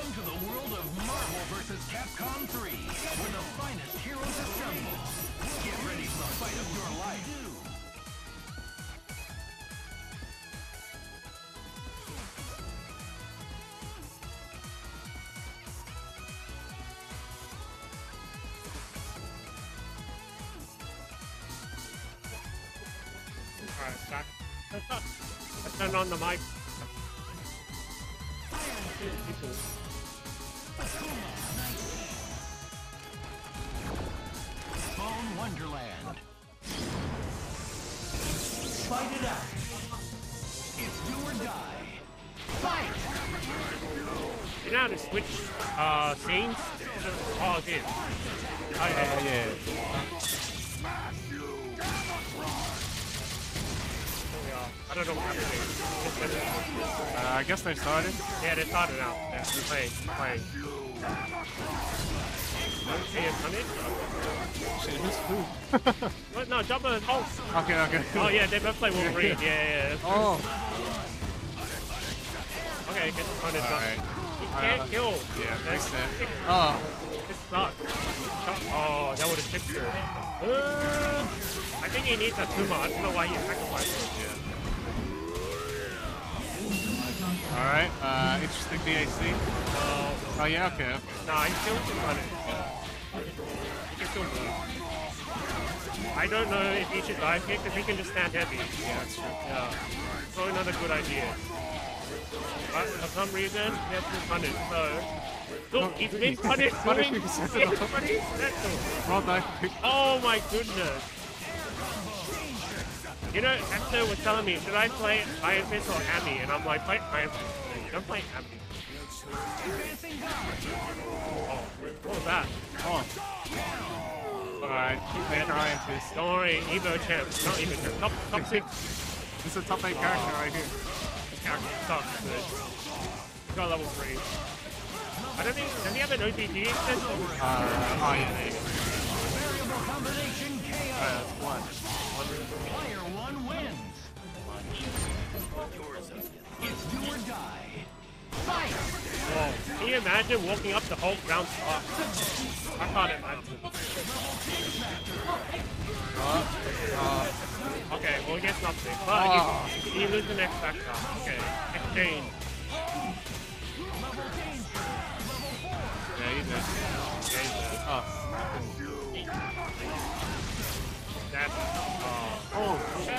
Welcome to the world of Marvel vs. Capcom 3, where the finest heroes assemble. Get ready for the fight of your life. Alright, back. Let's turn on the mic. Bone Wonderland. Fight it out. It's do or die. Fight! You know how to switch scenes? Oh, it is. Oh, yeah. I don't know what happened. I guess they started. Yeah, they started out. Yeah, they're playing. Okay, Shit, who's who? What? No, Jumper. Oh. Okay. Oh yeah, they both play Wolverine. Yeah. Oh. Okay, get the punish up. Alright. He can't kill. Yeah, fix that. Oh. It sucks. Oh, that would have fixed it. I think he needs a Tuma. I don't know why he sacrificed it. Yeah. Alright, interesting DAC. Oh yeah, okay. Nah, he still can run it. He can still move. I don't know if he should dive kick, because he can just stand heavy. Yeah, that's true. Yeah. Probably not a good idea. But for some reason, he has been punished, so... Look, he's been punished doing everybody's special. Well done. Oh my goodness. You know, Hector was telling me, should I play Iron Fist or Ami? And I'm like, play Iron Fist. Don't play Ami. Oh, what was that? Oh. Alright, make Iron Fist. Don't worry, Evo champ. Not Evo champ. Top 6. This is a top 8 character right here. This character sucks, but he's got level 3. I don't think, does he have an OTG extension? Oh yeah, there you go. Variable combination KO. One. Player 1 wins. It's do or die. Fight! Whoa. Can you imagine walking up the whole ground spot? I can't imagine. Okay, well he gets nothing, but he loses the next factor. Okay, exchange. Yeah, he's dead. Oh. That's, okay.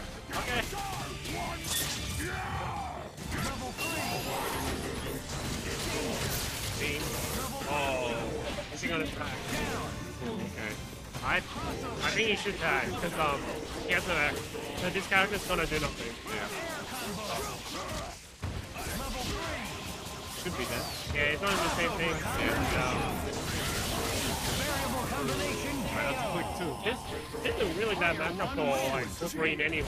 Oh, is he gonna tag? Okay. I think he should tag, because he has no X. So this character's gonna do nothing. Yeah. Should be dead. Yeah, it's not the same thing. Yeah. Alright, that's quick too. This is a really bad matchup for like Wolverine anyway.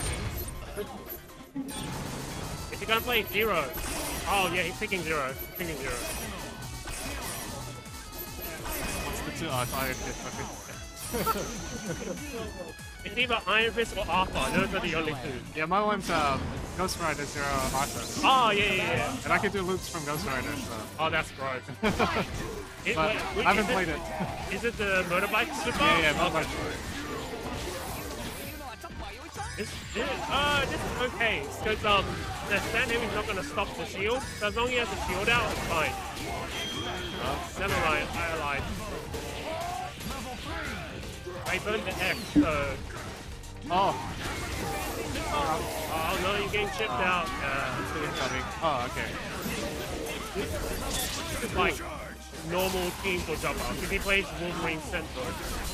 Is he gonna play Zero? Oh yeah, he's picking Zero. He's picking Zero. What's the two? Oh, it's Iron Fist. It's either Iron Fist or Arthur. Those are the only two. Yeah, my one's Ghost Rider Zero Arthur. Oh yeah. And I can do loops from Ghost Rider, so. Oh, that's gross. But I haven't played it. Is it the motorbike super? Yeah, motorbike. This is okay, because the stand heavy's not gonna stop the shield, so as long as he has the shield out, it's fine. Never mind, I lied. I burned the X, so... Oh no, you're getting chipped out. Oh, okay. This is like normal team for Jumper, because he plays Wolverine Central.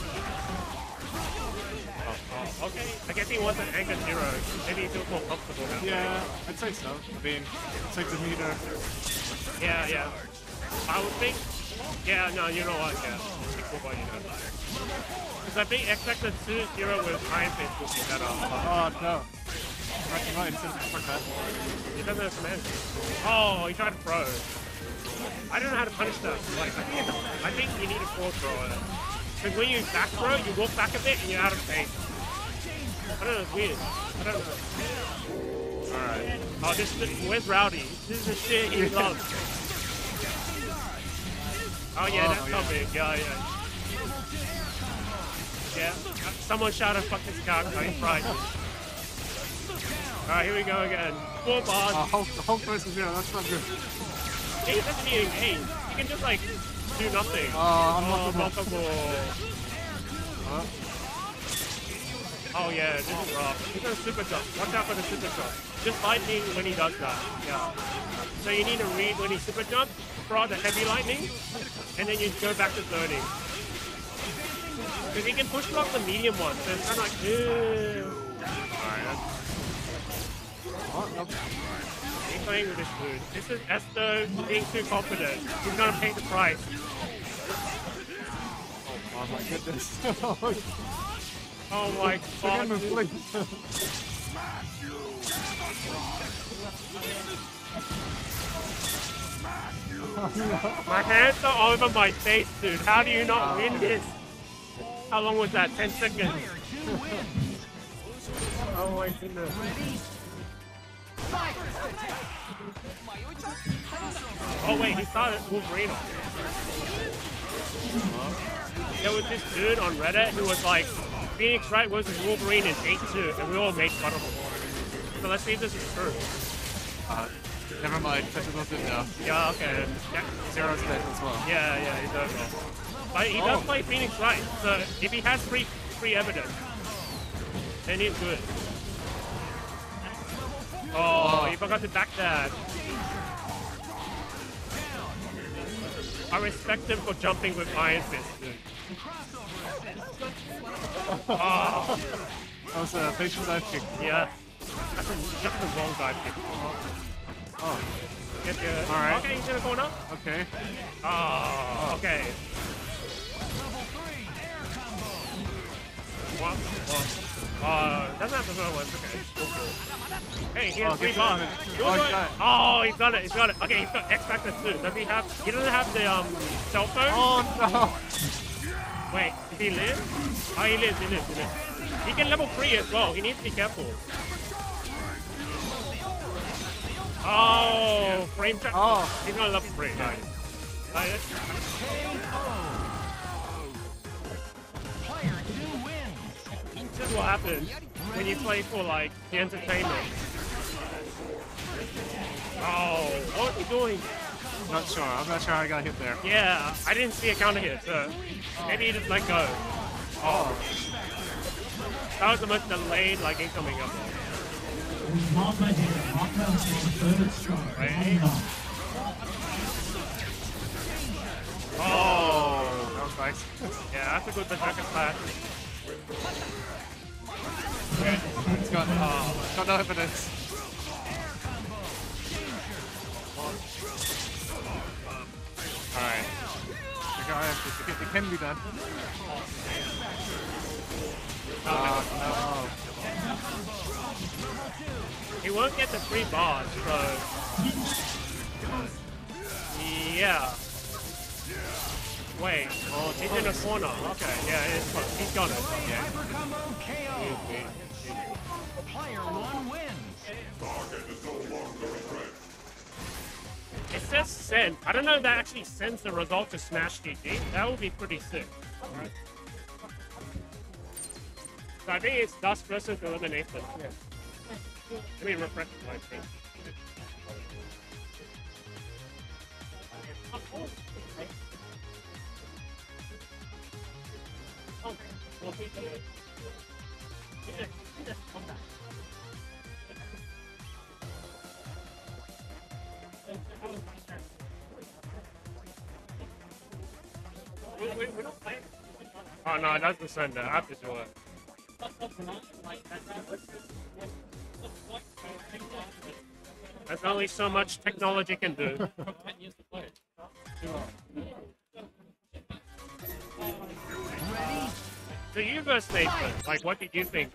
Okay, I guess he wants an Anchor Zero. Maybe he feels more comfortable now. Yeah, I'd say so. I mean, it's like the meter. Yeah. I would think... Yeah, no, you know what, yeah. Because I think X-Factor 2-0 with Iron Fist would be better. Oh, no. Right, fuck that. He doesn't have command. Oh, he tried to throw. I don't know how to punish that. Like, I think you need a forward thrower. Because when you back throw, you walk back a bit and you're out of phase. I don't know, it's weird. I don't know. Alright. Oh, where's Rowdy? This is the shit he loves. Oh yeah, that's yeah. coming. Yeah. Yeah. Someone shouted, "Fuck this cock." He's right. Alright, here we go again. Full boss. Hulk versus Zero, that's not good. He doesn't need engage. He can just like do nothing. Unblockable. Oh yeah, this is rough. He's gonna super jump. Watch out for the super jump. Just lightning when he does that. Yeah. So you need to read when he super jumps, throw the heavy lightning, and then you go back to 30. Because he can push block the medium one, so it's kind of like, Alright, he's playing with this dude. This is Esther being too confident. He's gonna pay the price. Oh my goodness. Oh my god. My hands are all over my face, dude. How do you not win this? How long was that? 10 seconds. Oh my goodness. Oh wait, he started Wolverine. There was this dude on Reddit who was like, Phoenix Wright versus Wolverine in 8-2, and we all made fun of him. So let's see if this is true. Never mind, technical did now. Yeah, okay. Yeah. Zero's dead as well. Yeah, he does well. But he does play Phoenix Wright, so if he has free evidence, then he's good. Oh, he forgot to backdash. I respect him for jumping with Iron Fist, dude. Oh. That was a patient dive kick. Yeah. That's the wrong dive kick. Oh. Alright. Okay, he's in the corner. Okay. Oh, okay. Doesn't have to throw one. Okay. Hey, he has 3 bars. Oh, he's got it. Okay, he's got X Factor too. Does he have? He doesn't have the cell phone. Oh no. Wait, does he live? Oh, he lives. He can level 3 as well. He needs to be careful. Oh, frame check. Oh, he's gonna level 3. Nice. This is what happens when you play for like the entertainment. Oh, what are you doing? I'm not sure how I got hit there. Yeah, I didn't see a counter hit, so maybe he just let go. Oh. That was the most delayed like incoming up there. Right. Oh, that was nice. Yeah, that's a good berserker slash. Okay, it's got no evidence. Alright. It can be done. No. He won't get the 3 bars, so... Yeah. Wait, he's in a corner. Okay, yeah, it's close. He's got it. Yeah. Player 1 wins. It says send. I don't know if that actually sends the result to Smash GG. That would be pretty sick. Right. So I think it's dust versus elimination. Yeah. Let me refresh my thing. Oh no, that's the sender. I have to do it. There's only so much technology can do. So you versus Nathan, like what did you think?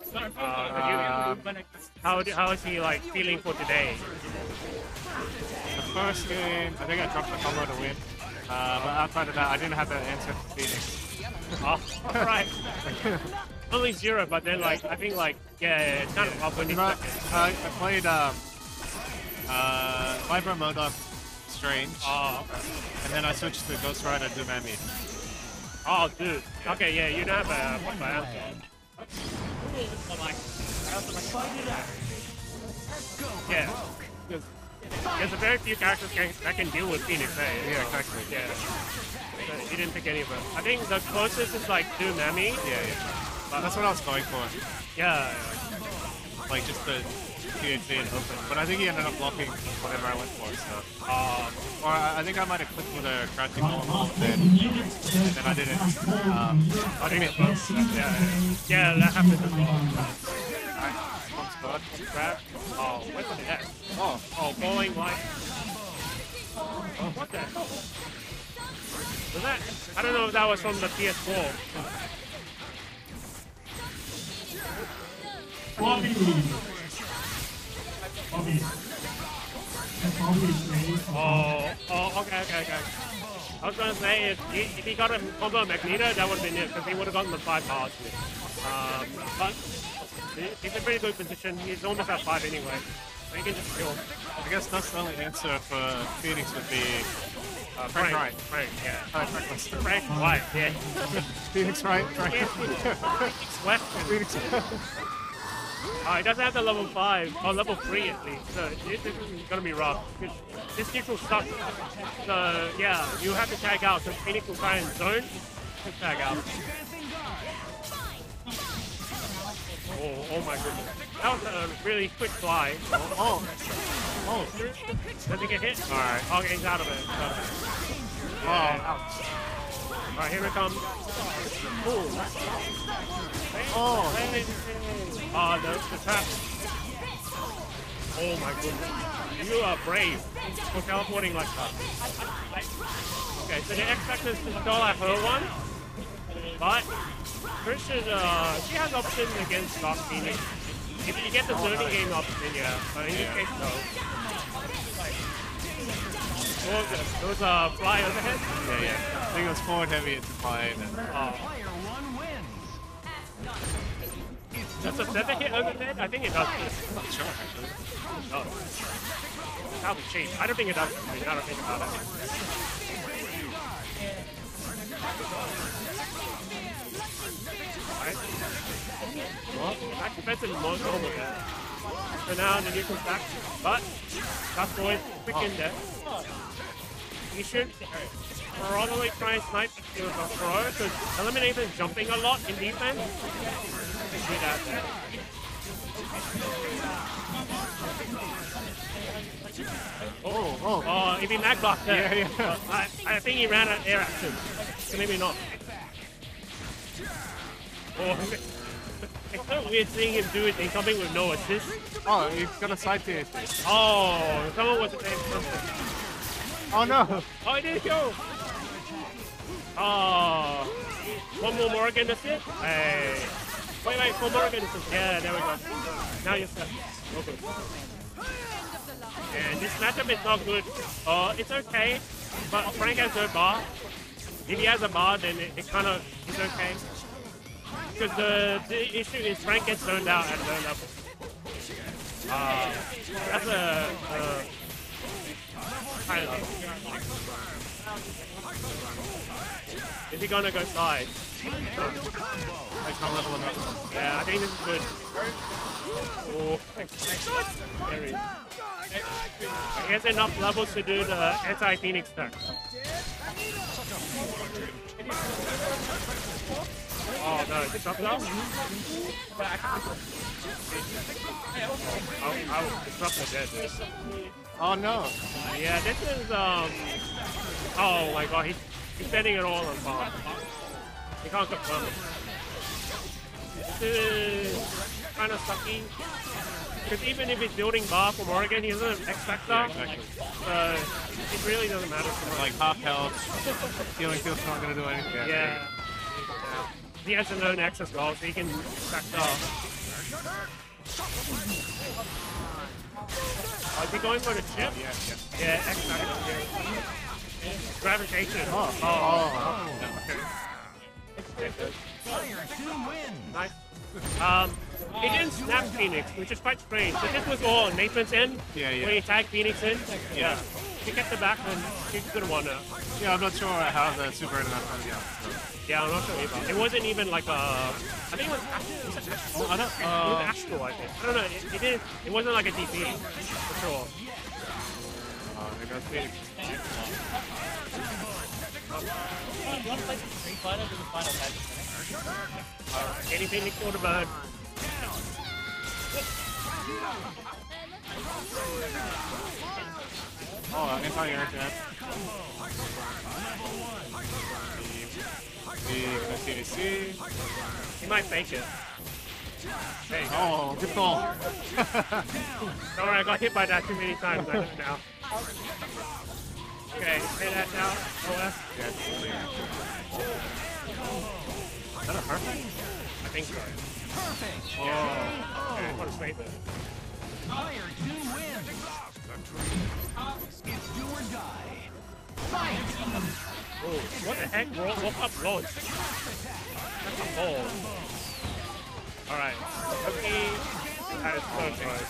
How is he like feeling for today? The first game, I think I dropped the combo to win. But outside of that, I didn't have the answer for Phoenix. Oh, alright. Only 0, but then like, I think like, yeah, it's kind of up when you I played Vibro Modok Strange. Oh, okay. And then I switched to Ghost Rider Dumami. Oh, dude. Okay, yeah, you don't have a proper answer. Yeah. There's a very few characters that can deal with Phoenix, eh? Yeah, exactly. Yeah. So you didn't pick any of them. I think the closest is like Dumami. Yeah. But that's what I was going for. Yeah. Like just the PhD and open. But I think he ended up blocking whatever I went for, so. Or I think I might have clicked with a crouching normal and then I didn't. I think it's both. Yeah, that happens as well. Alright, Grab. Oh, what's that? oh, Bowling like. Oh, what the hell? Was that? I don't know if that was from the PS4. Oh, okay. I was gonna say if he got a combo Magneto, that would have been it because he would have gotten the 5 bars. But he's in a pretty good position. He's almost at 5 anyway. So he can just kill. I guess that's the only answer for Phoenix would be Frank Wright. Frank, yeah. Frank White, yeah. Phoenix Wright. Phoenix West. He doesn't have the level 5, or level 3 at least, so this is gonna be rough. This neutral sucks. So yeah, you have to tag out, because Phoenix will try and zone to tag out. Oh my goodness. That was a really quick fly. Oh. Does he get hit? Alright. Okay, he's out of it. Oh, ouch. Alright, here it comes. Ooh. The trap. Oh my goodness. You are brave for teleporting like that. Okay, so the X Factor is to stall at her one. But Christian, she has options against Dark Phoenix. If you get the zoning game option, yeah. But in this case, no. It was a fly overhead? Yeah. I think it was forward heavy into fly. Player 1 wins. Does the feather hit overhead? I think it does. I'm not sure, actually. No. That was cheap. I don't think it does. I don't think about it. Right. Well, back defensive is most normal there. So now the neutral back. But that's always quick in there. You should probably try and snipe with a throw, because Eliminator's jumping a lot in defense. See that there. Oh, if he mag blocked there. Yeah. I think he ran out of air action. So maybe not. Oh, it's so weird seeing him do it incoming with no assist. Oh, he's gonna side tier. Oh, someone was saying something. Oh no! Oh, he didn't go! Oh, one more Morgan assist? Hey. Wait, one Morgan assist. Yeah, there we go. Now you're set. Okay. And this matchup is not good. It's okay, but Frank has no bar. If he has a bar, then it kind of is okay. Because the issue is Frank gets zoned out at low level. That's a kind of. Is he gonna go side? Yeah, I think this is good. Oh, there he is. He has enough levels to do the anti-Phoenix turn. Oh no, is it dropped off? I'll disrupt the dead. Oh no! Yeah, this is oh my god, he's sending it all on bomb. He can't confirm it. This is kind of sucky. Because even if he's building bar from Oregon, he doesn't have X Factor. Yeah, exactly. So it really doesn't matter so much. Like half health, healing field's not gonna do anything. Yeah. He has a known X as well, so he can factor. Oh, is he going for the chip? Yeah, X Factor. Gravitation. Okay. Player 2 wins. Nice. He didn't snap Phoenix, which is quite strange. So this was all on Nathan's end. Yeah. When he tagged Phoenix in. Yeah. he kept it back and he could have won it. Yeah, I'm not sure how the super internet comes out. So. Yeah, I'm not sure either. It wasn't even like I think it was Astral. Was it Astral? I don't. It was Astral, I think. I don't know. It wasn't like a DP for sure. There goes Phoenix. You want to play some Street Fighter with the final match? Anything to kill the bird. Oh, anti-air jet. The CAC. He might fake it. Hey. Oh, good call. Don't worry, I got hit by that too many times. I know now. Okay, say that now. OS. Yeah, it's clear. Is that a perfect? I think so. Perfect. Oh. Okay, what a save it. Player 2 wins. It's do or die. Fight. Oh, what the heck? Woke up launch. That's a hole. Alright. Okay. That is so close.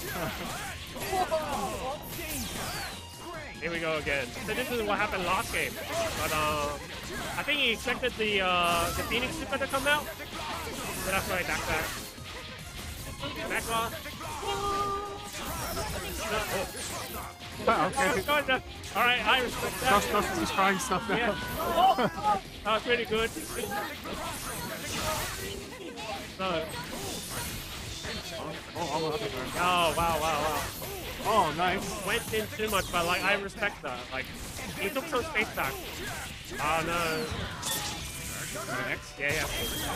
Here we go again. So this is what happened last game. But I think he expected the Phoenix super to come out. So that's why I backed that. Back off. Okay. Alright, I respect that. Josh is trying stuff now. Yeah. That was pretty good. So. Oh, wow. Oh, nice. Went in too much, but like, I respect that. Like, he took some space back. Oh no. Next. Yeah.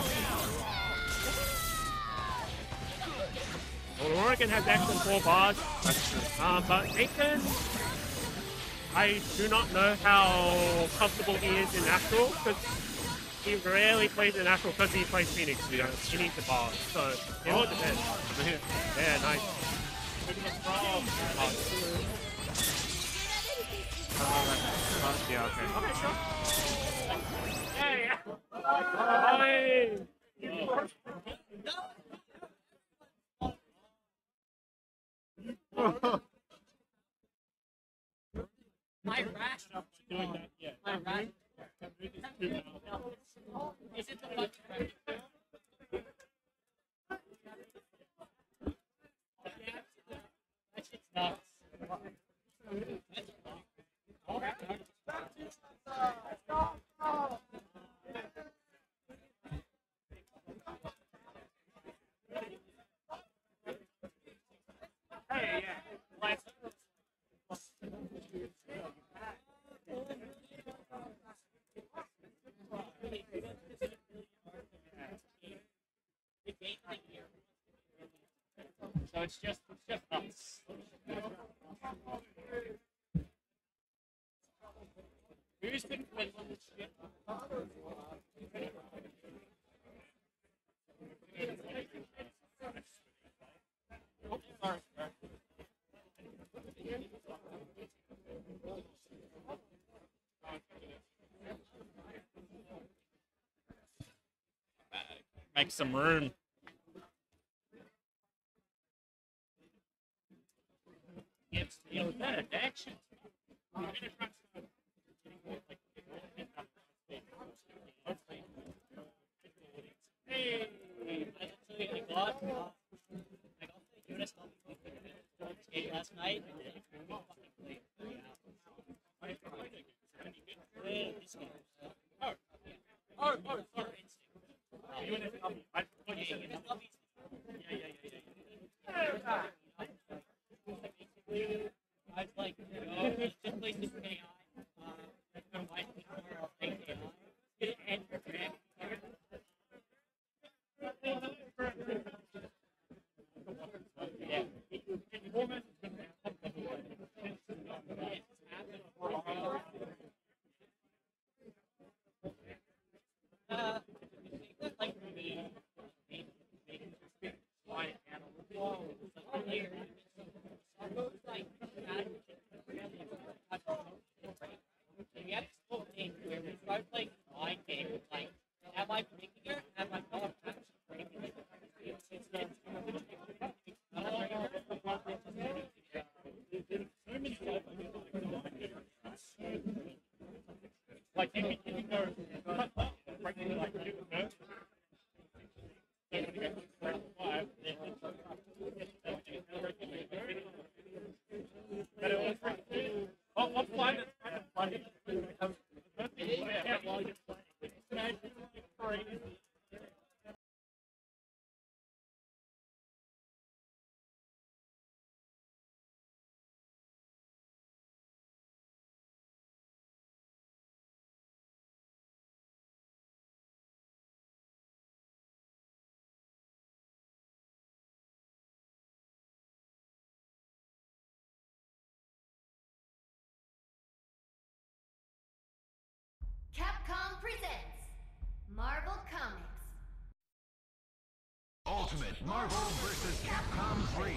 Well, Oregon has X and 4 bars. That's true. But Nathan, I do not know how comfortable he is in Astral, because he rarely plays in Astral because he plays Phoenix. You know, he needs the bars. So, it all depends. Yeah, nice. Yeah, okay. Okay, sure. Yeah. Hey. My rash up doing that yet. My rash. Is it the punch? That shit's nuts. Hey, yeah. So it's just us. Who's been quiz on this shit? Sorry. Make some room. Yes, you know, that action. I'm gonna try to hey, I got the US skate last night. I was like, just play this AI. My wife is more of fake AI. And yeah. Like, you can go, right, like, do it, no? They're gonna get to the 5, then but it was pretty cool. I'll find it's kind of funny. Because the first thing you look at while you're playing, imagine it's crazy. Capcom presents Marvel Comics. Ultimate Marvel vs. Capcom 3.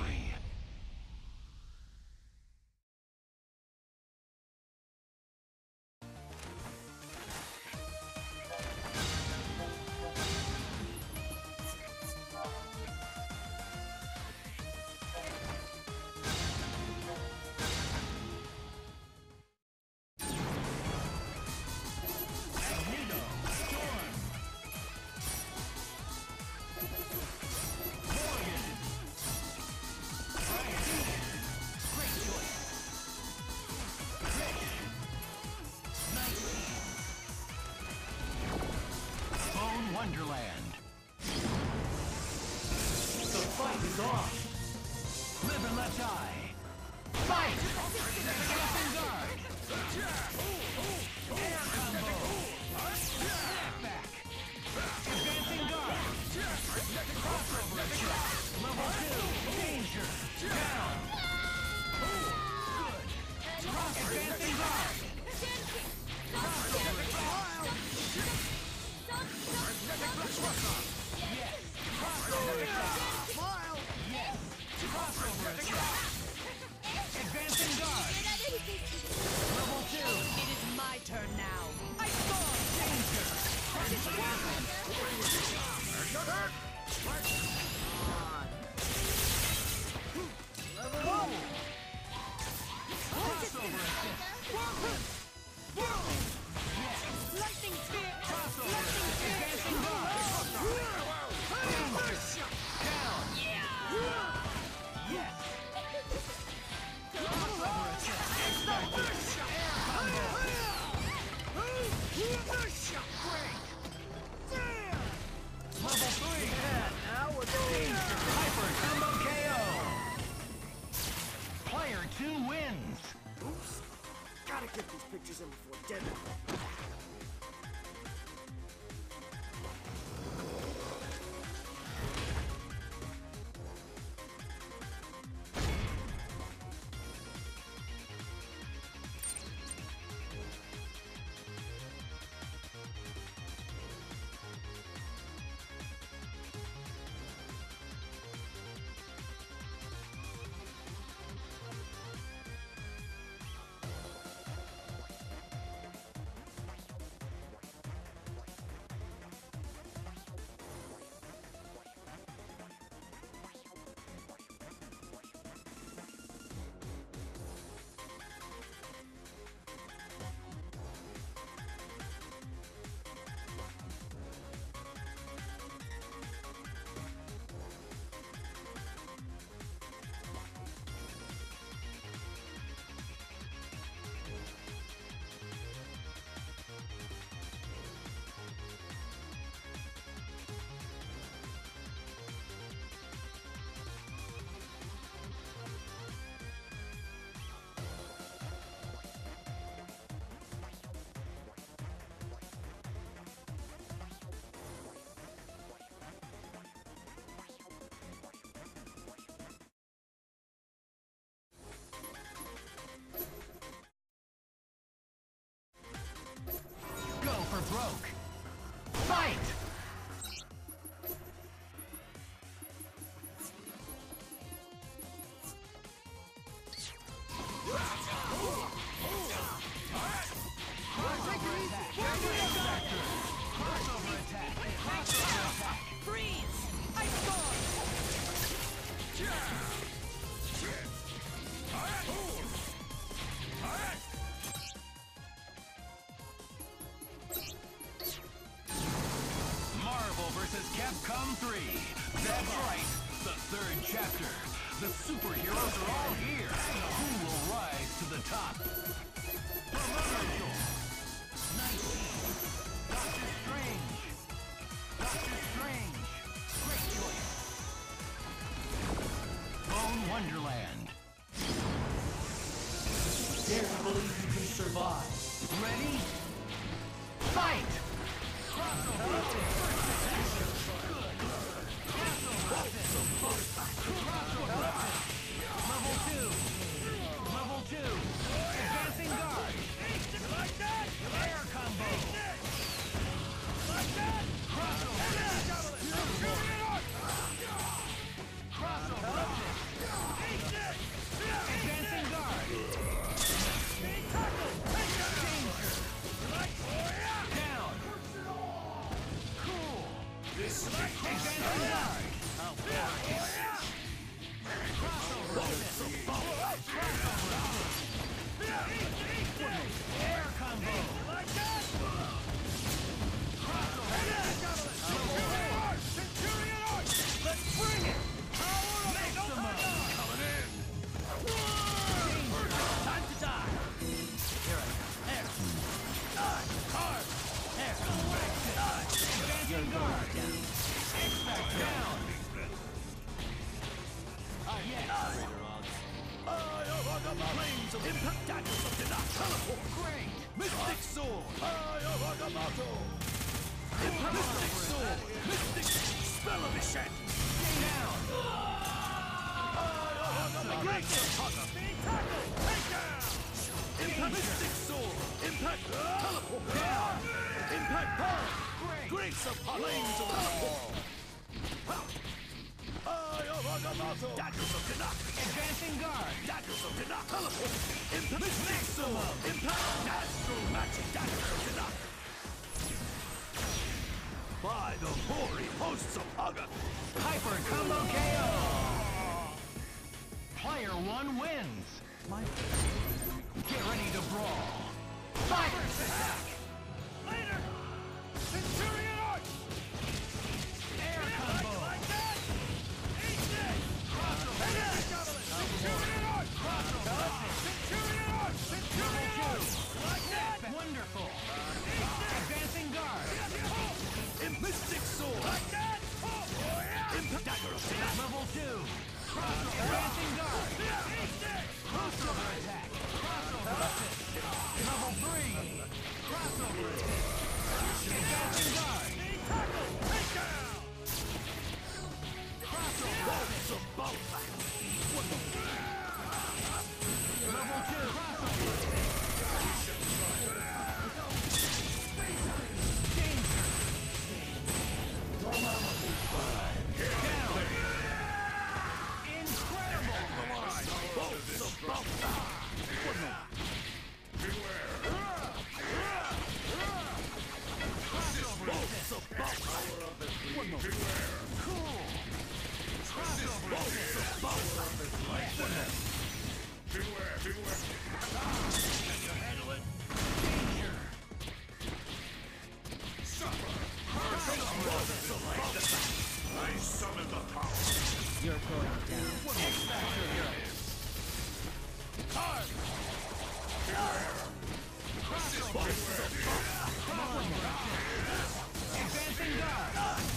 Wonderland. The fight is on. Live and let die. Fight! Advancing guard. Air combo. Step back. Advancing guard. Crossover attack. Level 2. Danger. Down. Good. Advancing guard. Crossover attack. Yes! Crossover attack! Yes! Crossover attack! Advancing guard! Level 2! It is my turn now. Ice storm! Danger! Level 1! Crossover attack! Yes! Lightning spear. Crossover! Advancing guard! Down! Yes! Crossover attack! Air combo! Level 3! Now we're going! Hyper combo KO! Player 2 wins! Oops. Gotta get these pictures in before deadline. Capcom 3. That's right, the third chapter. The superheroes are all here. Who will rise to the top? Commercial. Nice. Doctor Strange. Doctor Strange. Great choice. Bone Wonderland. Dare to believe you can survive. Ready? Fight! Level 2. Level 2. Advancing guard. Like that. Air combo. Like that. Crossover. Crossover. Advancing guard. Down. Cool. Advancing guard. Air combo. Like that. Let's bring it. Maximum. Coming in. Time to die. Here I go. There. Hard. There. Advancing guard. Down. Yes. Flames of impact daggers of the teleport. Great. Mystic sword. Mystic sword. Mystic spell of Ishet. Down. Great. Being tackled. Take down. Impact mystic sword. Impact teleport. Down. Impact power. Great. Grace of flames of teleport. Daggers of Canuck! Advancing guard! Daggers of Canuck! Teleport! Impact! Maximum! Impact! Astral Magic! Daggers of Canuck! By the hoary hosts of Haga! Hyper Combo KO! Player 1 wins! Get ready to brawl! Fight! Attack! Later! Centurion Arch! Air combo! Like that! Wonderful! Advancing guard! Mystic sword! Like that! Impact dagger! Level 2! Advancing guard! Crossover attack! Crossover assist! Level 3! Crossover assist! Advancing guard! Take down! Crossover assist! Level 2! Crossover assist! You're going down. X-Factor hero. Hard! Crossover! Come on! Advancing guard!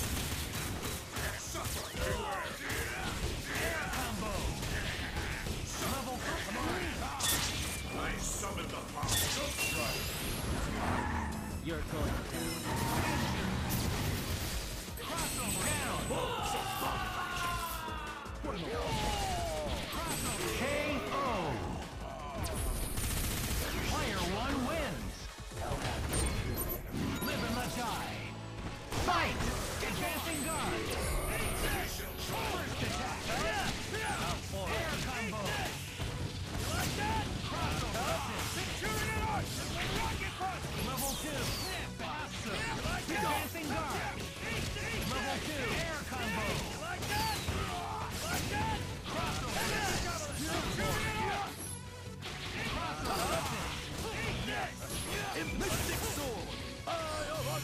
Air combo! Level 3! I summon the power. You're going down. Crossover down! KO! Player 1 wins!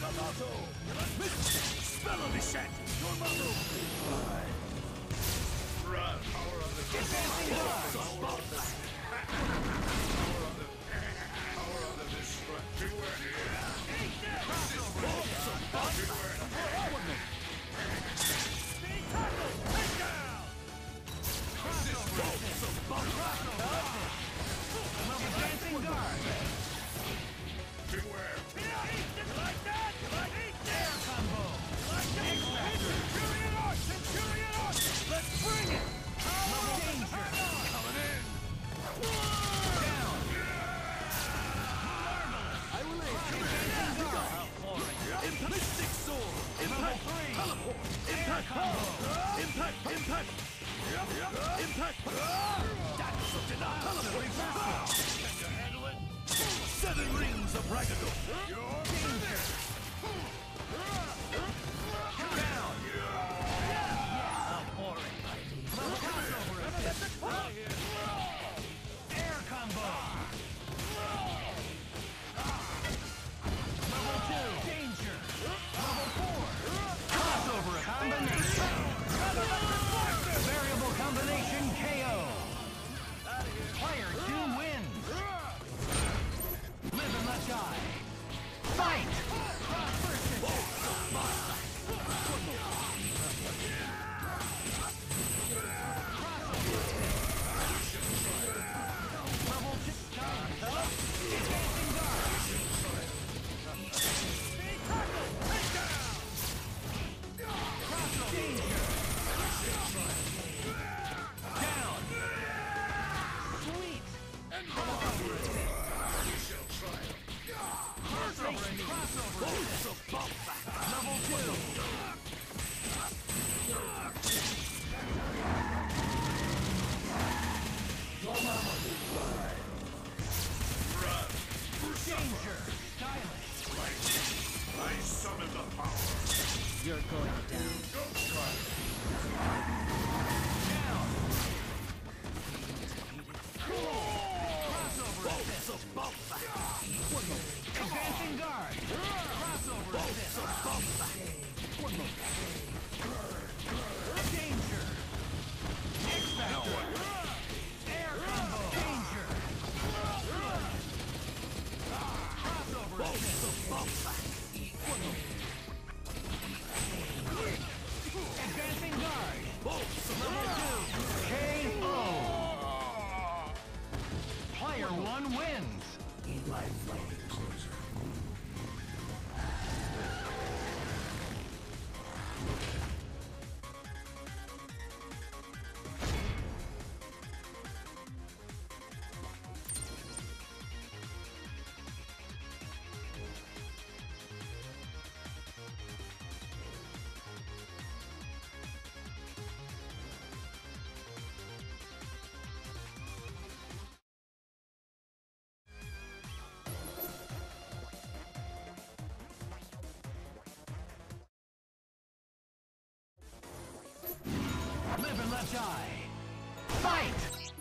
Live and let die. Fight!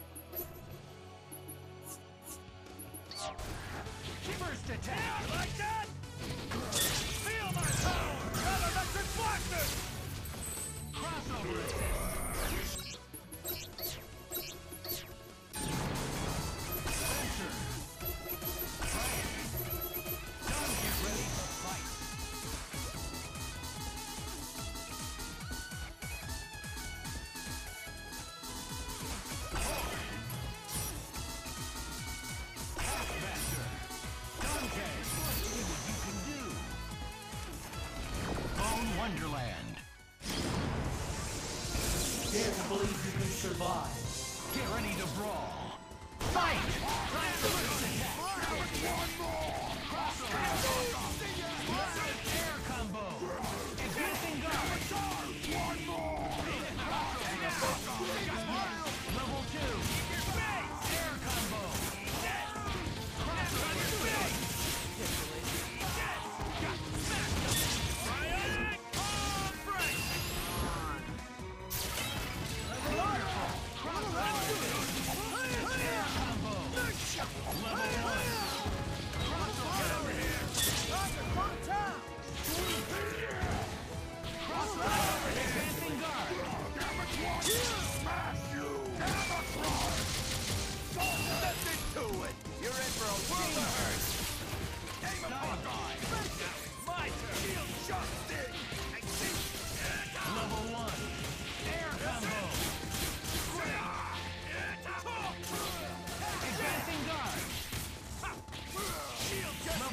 First attack! Like that? Feel my power! Electric blaster! Crossover assist! Censor! Don't get ready to fight! Wonderland. Dare to believe you can survive. Get ready to brawl. Fight! One more! Air combo! Advancing guard! One more! Level 2! Air combo! Level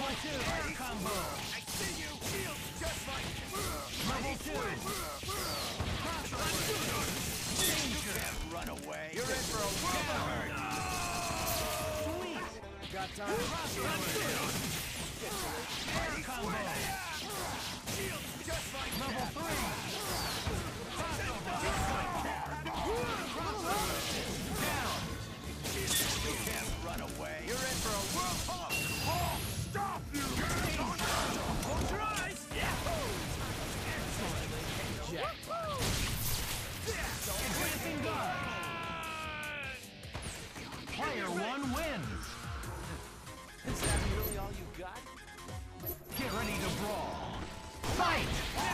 Air combo. I see you. Shield just like level 2. You can't run away. You're in for a world of hurt. Sweet. Got time? Air combo. Shield just like level 3. Down. You can't run away. You're in for a world of stop you! Close your eyes! Excellent. Advancing guard. Player 1 wins. Is that really all you got? Get ready to brawl. Fight!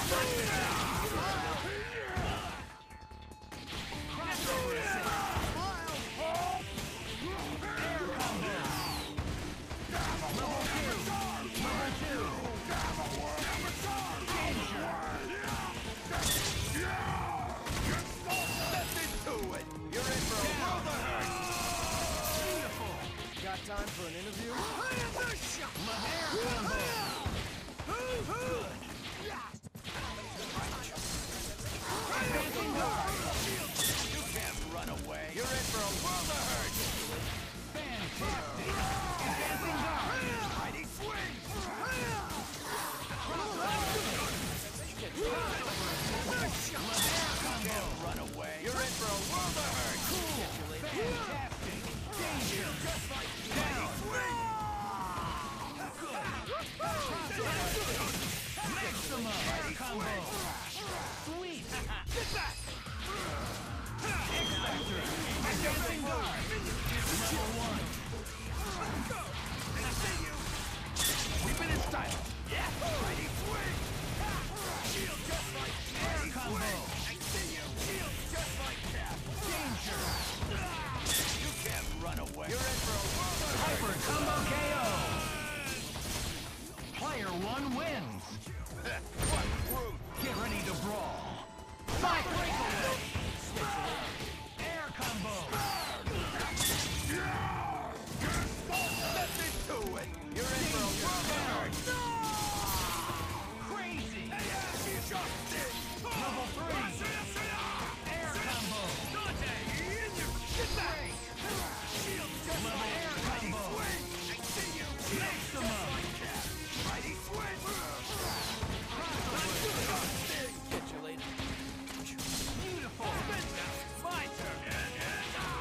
Got time for an interview? You can't run away. You're in for a world of hurt. Fantastic. Advancing guard. Mighty swing. You can't run away. You're in for a world of hurt. Cool. Fantastic. Danger. Just like down. Maximum combo. Sweet. Get back. X-Factor. Advancing guard. Level 1. I see you. Keep it in style. Yeah. Mighty swing. Shield just like air combo. I see you. Shield just like that. Danger. You can't run away. You're in for a world of hyper combo KO. Player 1 wins. What brute? Get ready to brawl. Fight breakaway. Air combo. Let me do it. You're in for a world of hurt. Crazy. Level 3. Air combo. Get back. Shield just like air combo. I see you. Maximum. Mighty swing. Get you later. Beautiful. My turn.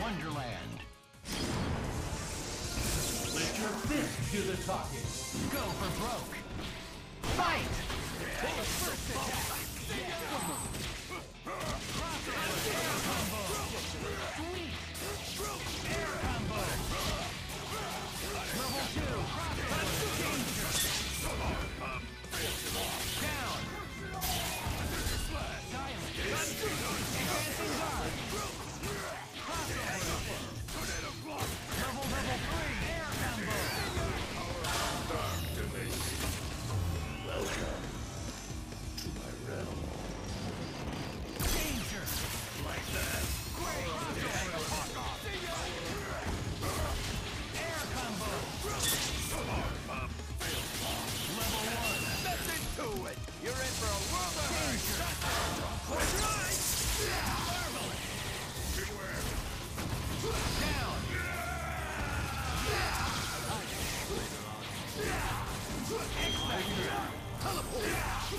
Wonderland. Let your fist do the talking. Go for broke. Fight! First attack. Air combo. Sweet. Air combo. Level 2. Danger. Down. Silent. Advancing guard. Level 3. Air combo. Welcome to my realm. Danger. Like that. Great. Air combo. Level 1. That's into it. You're in for a world of hurt. Marvelous. Down. X-Factor. Teleport.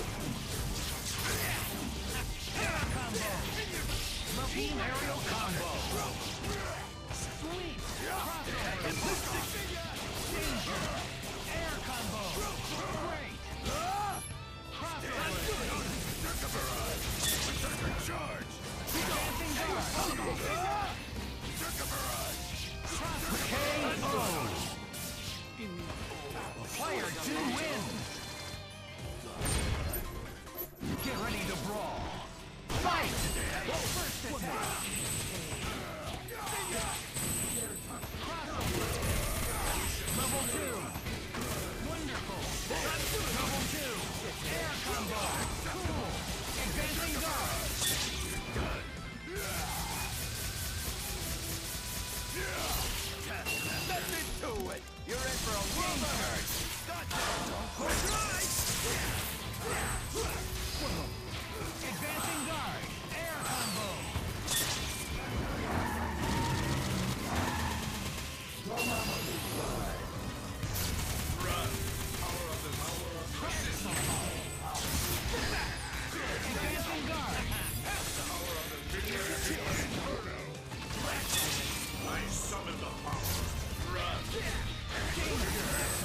Air combo. Team aerial combo. Sweet. Crossover. Danger. Air combo. Great. Crossover. Charge. Dancing guard. KO. Player 2 wins. Get ready to brawl. Fight! First attack. Level 2. Wonderful. Level 2. Air combo. Cool. Advancing guard. That's into it. You're in for a world of hurt. Advancing guard. Air combo. Run. Power of the Advancing guard. I summon the power. Run. Danger.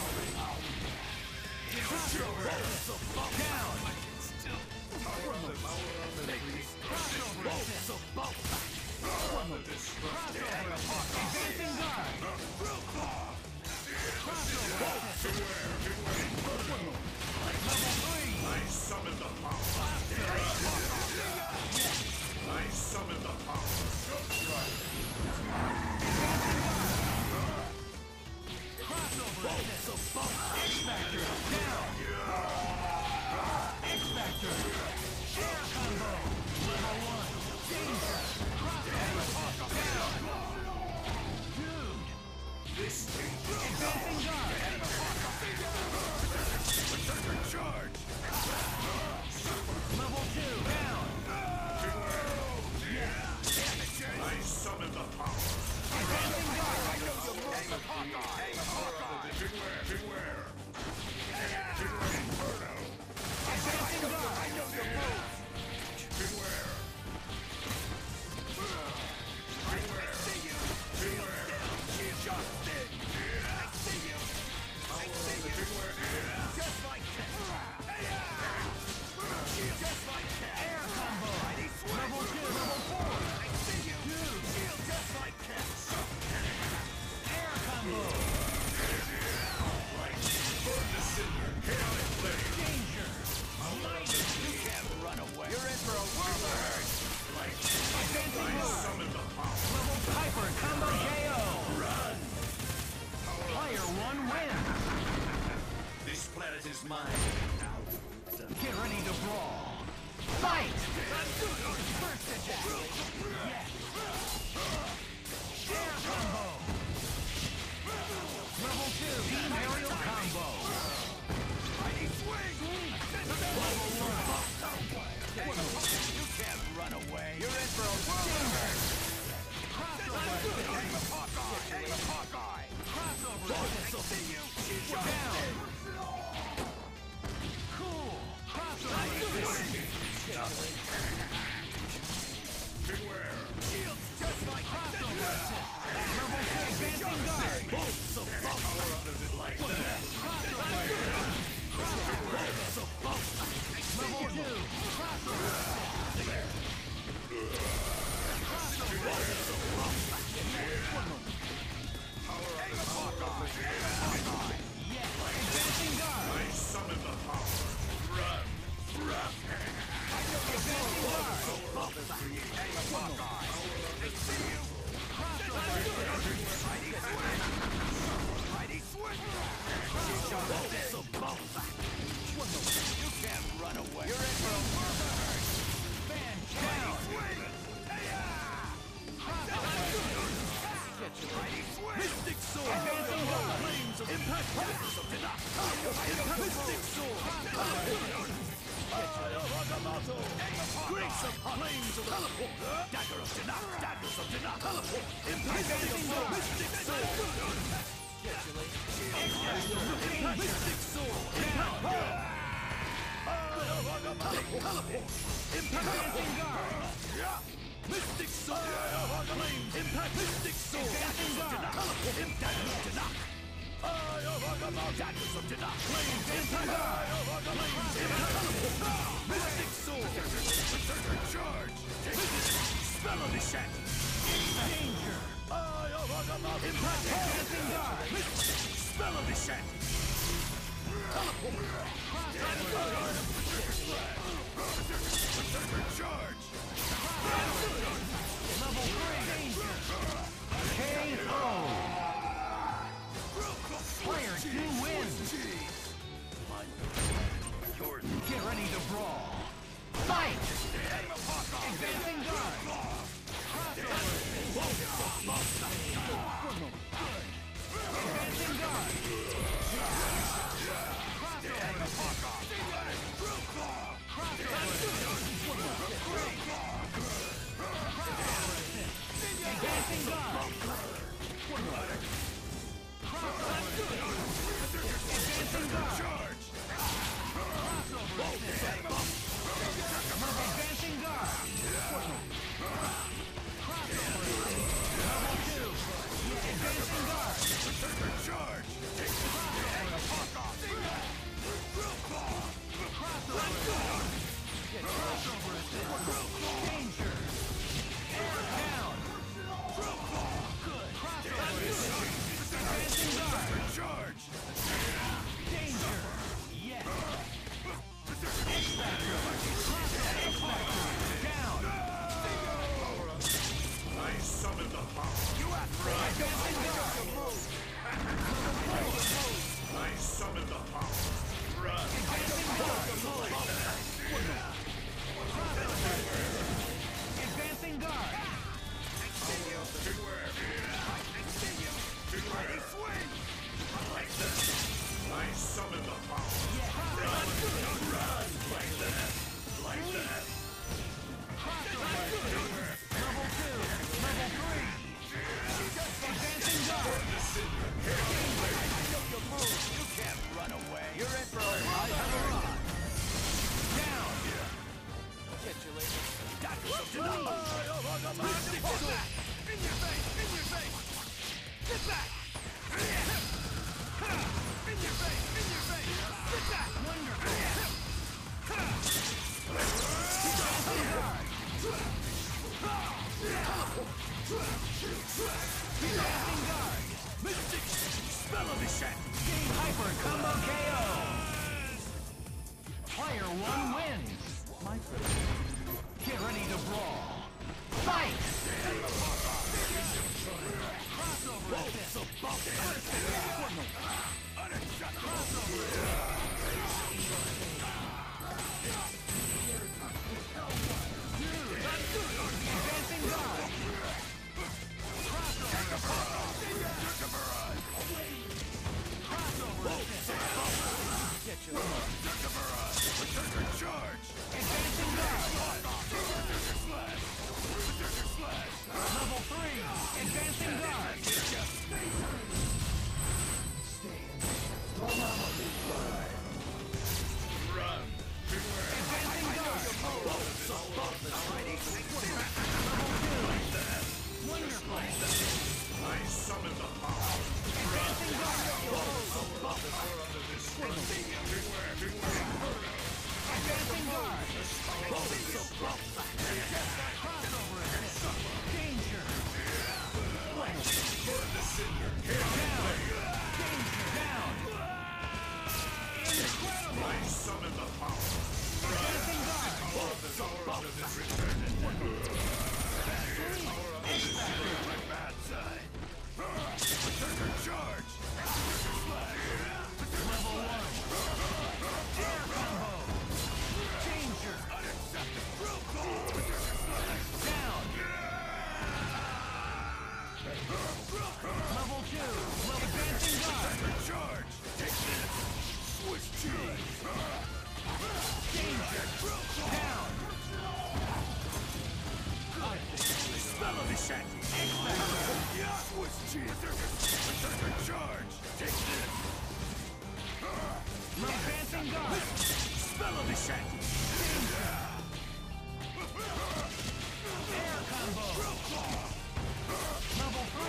Crossover. Down. Power of the crossover. Advancing guard. Level 3. I summon the power. I summon the power. Crossover. X-Factor. Down. X-Factor. Air combo. Level 1. Danger. Crossover. Down. Dude. Advancing guard. Charge. Level 2. Down. I summon the power. Advancing guard. I know you move the Hawkeye. Beware. Inferno. Advancing guard. I know you move. Beware. I see you. Beware. Just did. I see you. I see you. Just like that. Just like that. Air combo. Level 2. Level 4. I see you. Dude. Shield just like that. Air combo. Danger. You can't run away. You're in for a world of hurt. Advancing guard. Level Piper combo KO. Run. Player 1 wins. This planet is mine. Get ready to brawl. Fight! First attack. Yes. Air combo. Level 2. Team aerial combo. Mighty swing. Level 1. You can't run away. You're in for a world of hurt. Crossover. Hawkeye. Crossover. I see you. Down. Cool. Crossover. Mystic Sword! Flames of Impact! Mystic Sword! Grace of Flames of Teleport! Dagger of Tanakh! Daggers of Tanakh! Teleport! Impact! Mystic Sword! Mystic Sword! Teleport! Impact! Mystic Sword! Flames! Impact! Mystic Sword! Daggers of Tanakh! Daggers of Tanakh! Daggers of Tanakh! Flames! Impact! Flames! Impact! Mystic Sword! Charge! Spell of Descent! Danger! Impact! Spell of Descent! Teleport! Charge! Level 3! Danger! KO! Player 2 wins! Get ready to brawl! Fight! Advancing guard! Advancing guard! Advancing guard! Advancing guard! Charge! Advancing guard! Level 2! Advancing guard! Charge! Danger! Air down! Good! Advancing guard! Charge! Danger! Yes! Down! I summon the power. You have Advancing guard! I summon the power. Run. Advancing guard! Advancing guard. Swing. Like that. I summon the power. Run. Run. Like that. Like that. Level 2! Level 3! Advancing guard! You can't run away. You're in for a ride. Down! Catch you later. Mystic Sword! In your face! In your face! Get back! In your face! In your face! Get back! Wonderful! Advancing guard! Mystic Spell of Descent! Game Hyper Combo KO! Player 1 wins! Get ready to brawl! Fight! Advancing guard! Charge! Advancing guard! Level 3! Advancing guard! Run! Advancing guard! Charge! Take this! Swiss cheese! Danger! Down! Spell of the set! Swiss cheese! Charge! Take this! Advancing guard! Spell of the set! Air combo! Level 3!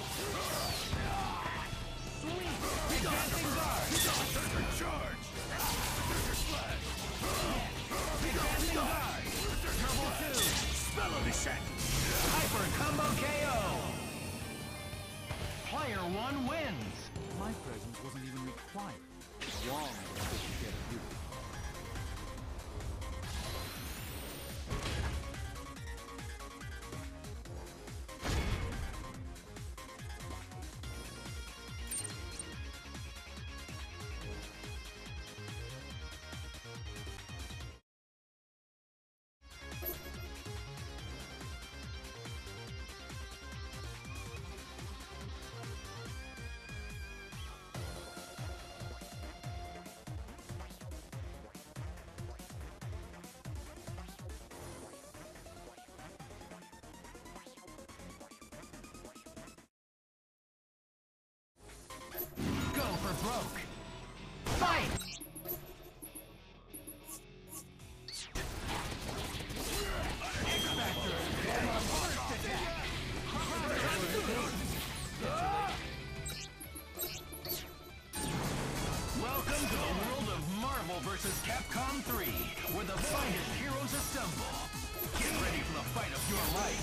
Sweet! Advancing guard! Charge! Slash! Advancing guard! Level 2! Spell of the set! Hyper combo KO! Player 1 wins! My presence wasn't even required. Long before you get you. Go for broke! Fight! X-Factor! First attack! Welcome to the world of Marvel vs. Capcom 3, where the finest heroes assemble. Get ready for the fight of your life.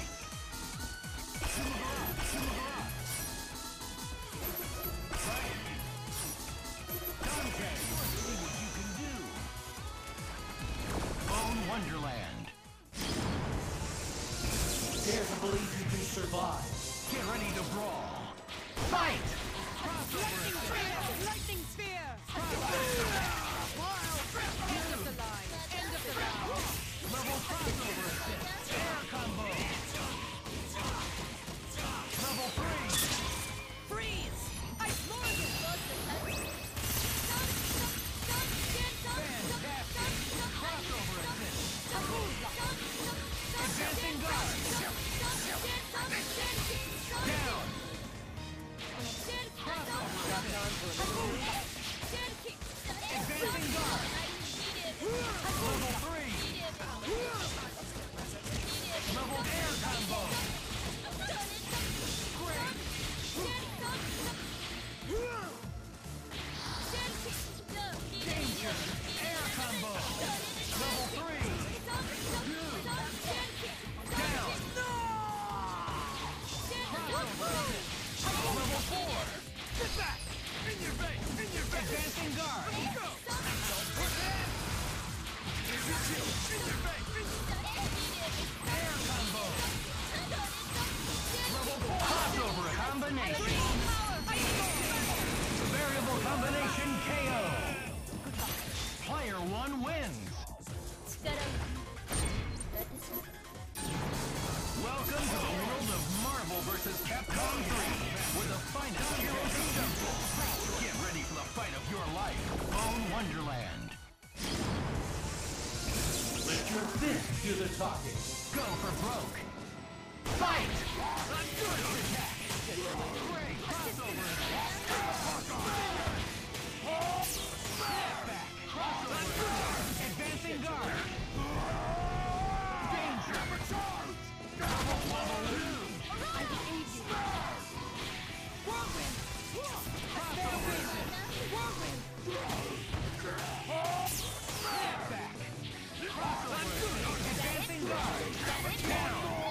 Wonderland. Dare to believe you can survive. Get ready to brawl. Fight! Lightning spear! Lightning spear! End of the line! End of the line! Level crossover assist. Air combo. Level 3. Freeze! Ice Morgan! Fantastic. Crossover assist. Advancing guard. Down. Advancing guard. Level 3. Level air combo. Great. Danger. Air combo. Level 3. Down. Level 4. Get back. In your face. In your face. Advancing guard. Go. In your face. Air combo. Level 4. Crossover combination. Variable combination KO. Player 1 wins. Welcome to the world of Marvel vs. Capcom 3, where the finest heroes assemble. Get ready for the fight of your life. Own Wonderland. Let your fist do the talking. Go for broke. Fight! Good attack. Great crossover. Step back. Crossover. Advancing guard. Danger. Level 2. I will aid you. Whirlwind! Crossover. Whirlwind! Step back. Crossover. Advancing guard. Down.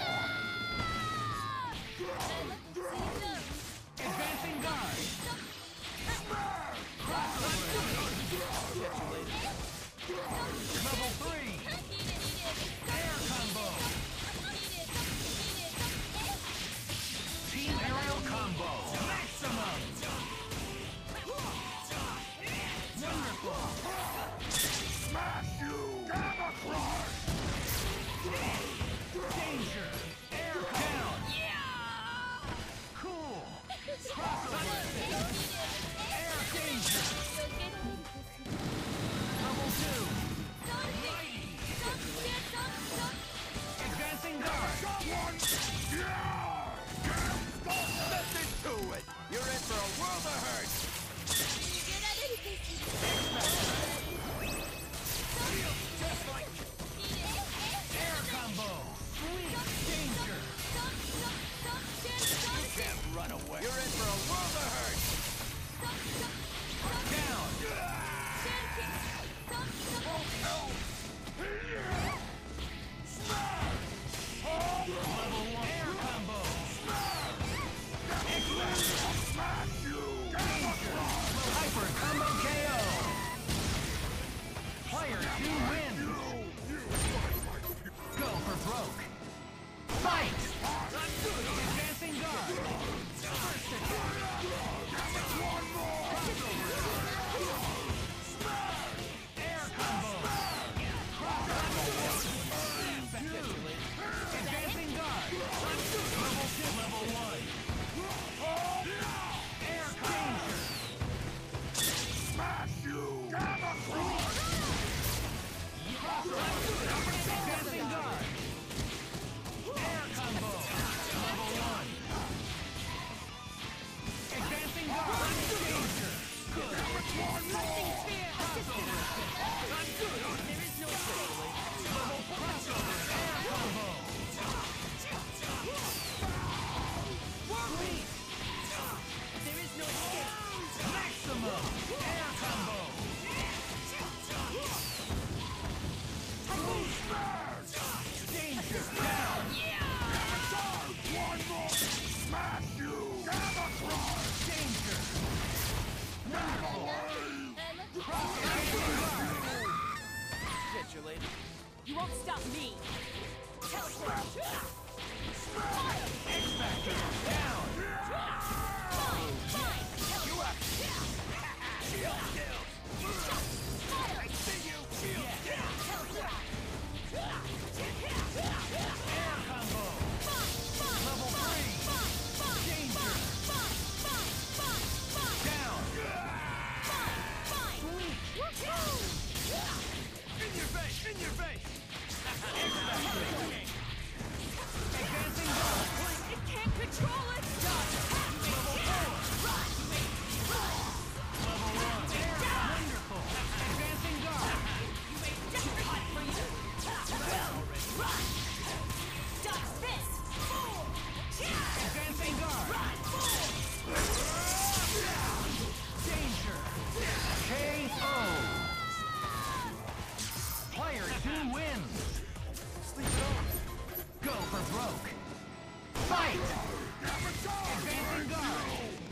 Great! Advancing guard!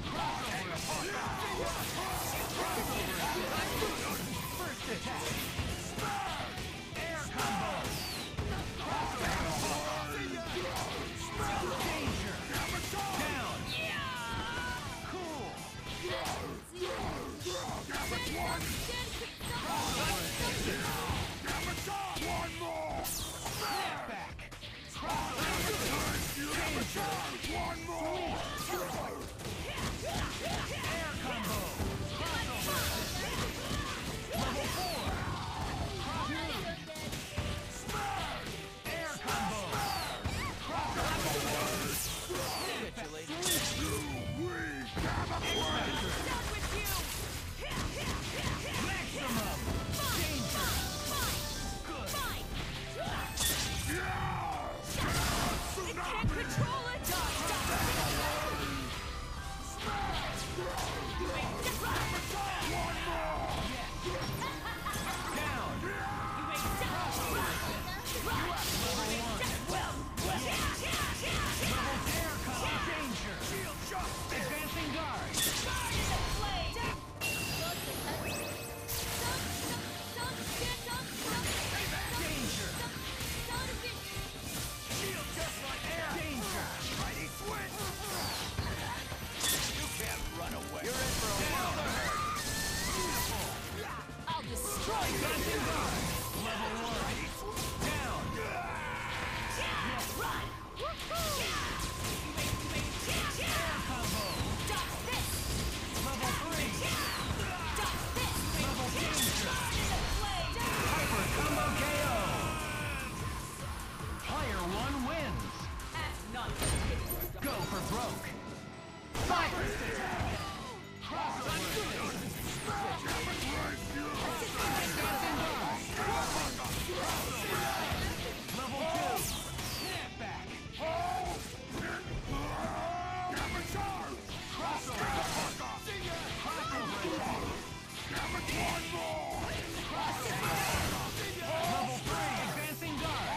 First attack! Air combo! Danger! Down! Cool! Snap back! Danger! One more! Air combo! Level 4! Air combo! Maximum! Danger! Good! It can't control it! Down! Air combo! Danger! Advancing guard! Danger! Danger! Mighty switch! You can't run away. You're in for a world of hurt. I'll destroy you! Advancing guard! Level 1. Down! Air combo! Level 3! Level danger! Hyper combo KO! Player 1 wins! Go for broke! Fight! First attack! Crossover! Advancing guard! Level 2! Snap back! Crossover! Crossover attack! Level 3! Advancing guard!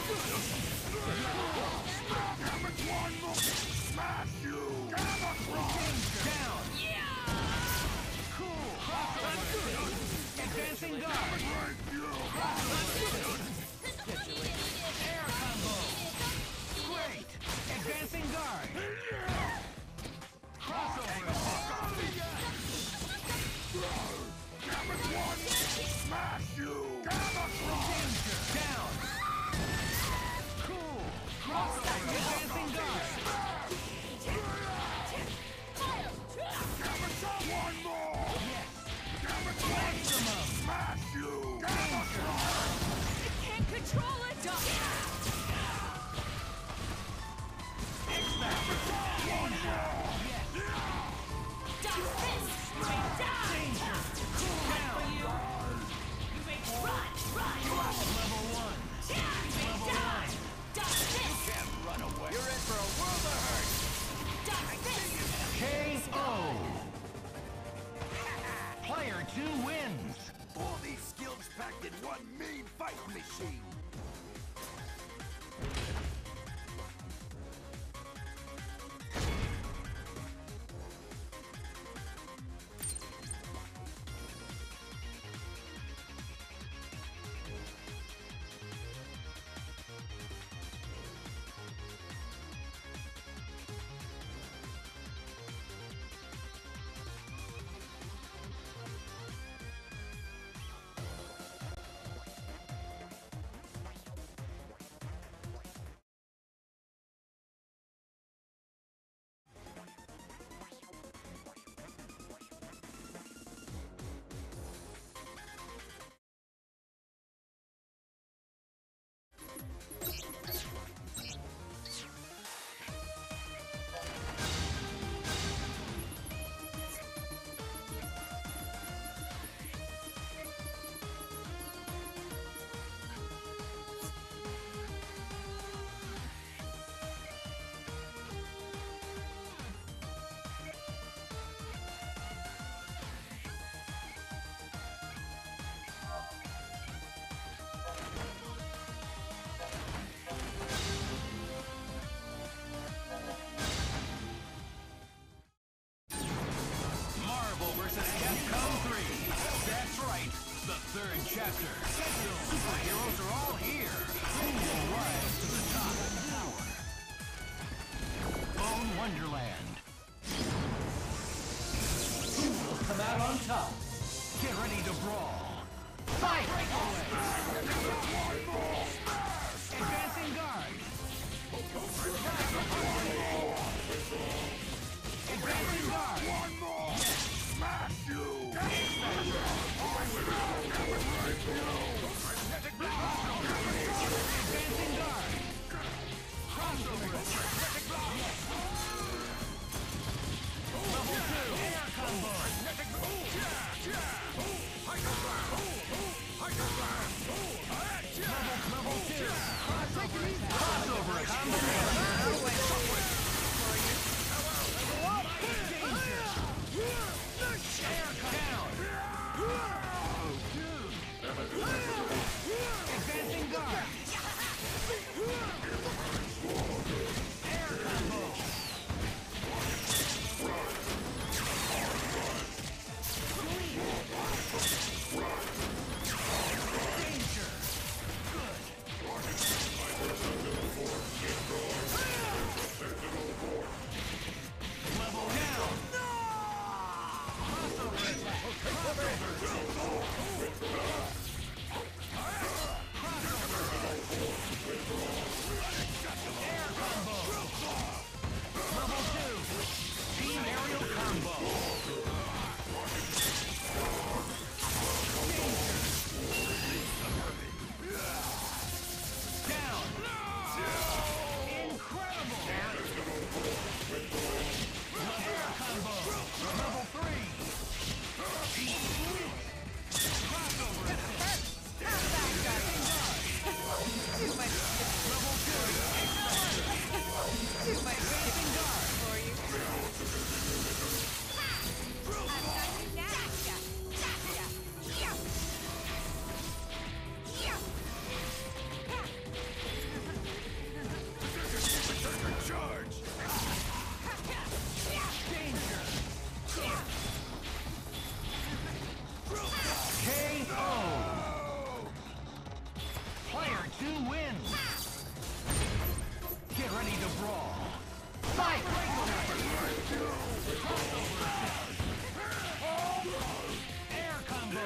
Smash you! Down! Cool! Crossover! Advancing guard! Air combo! Great! Advancing guard! Crossover! Smash you! Danger! Down! Cool! Crossover! Advancing guard! One more! Yes! Maximum! Smash you! Danger! It can't control it! One more! Yes! Danger! Cool down! Level 1! Level 1! You can't run away! You're in for a world of hurt! KO! Player 2 wins! All these skills packed in one mean fighting machine. The third chapter. The superheroes are all here. Who will rise to the top? Bone Wonderland. Who will come out on top? Get ready to brawl. Fight! Advancing guard. Advancing guard. One more. Smash you. Advancing guard. Crossover. Level 2. Air combo. Level 2. Crossover combination. Advancing guard. Air combo. Danger. Good. Level down. Crossover attack. Air combo. Level 2. Team aerial combo. Down. Incredible. Air combo. Level 3. Crossover attack. Level 2. Advancing guard. Charge. Danger. KO. Player 2 wins. Get ready to brawl. Fight! Air combo.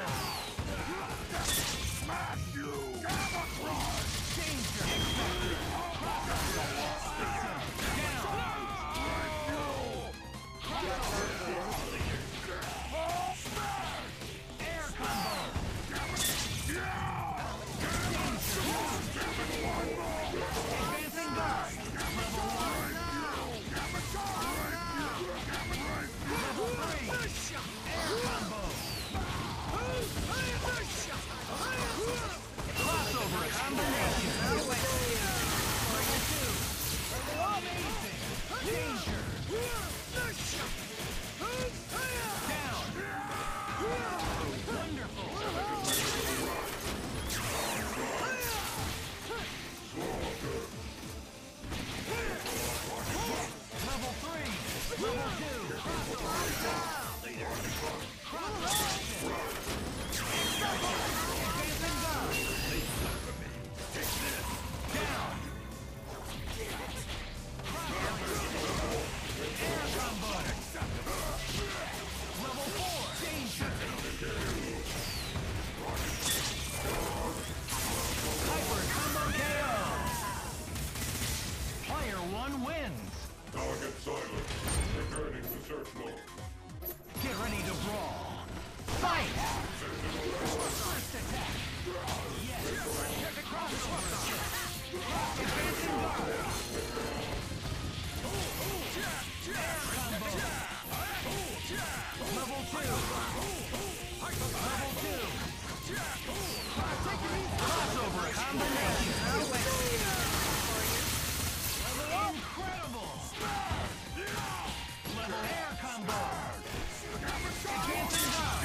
Smash you. Danger. Air combo. Advancing guard. Level 1. Level 3. Air combo. Crossover combination. Level 2. Amazing. Danger. Down. Wonderful. Level 3. Level 2. Advancing guard. Down. Air combo. Level 4. Danger. Hyper combo KO. Player 1 wins. Target silent. Returning to search mode. Get ready to brawl. Fight! First attack. Yes. Crossover attack. Advancing guard. Air combo. Level 2. Level 2. Crossover combination. Incredible. Level air combo. Advancing guard.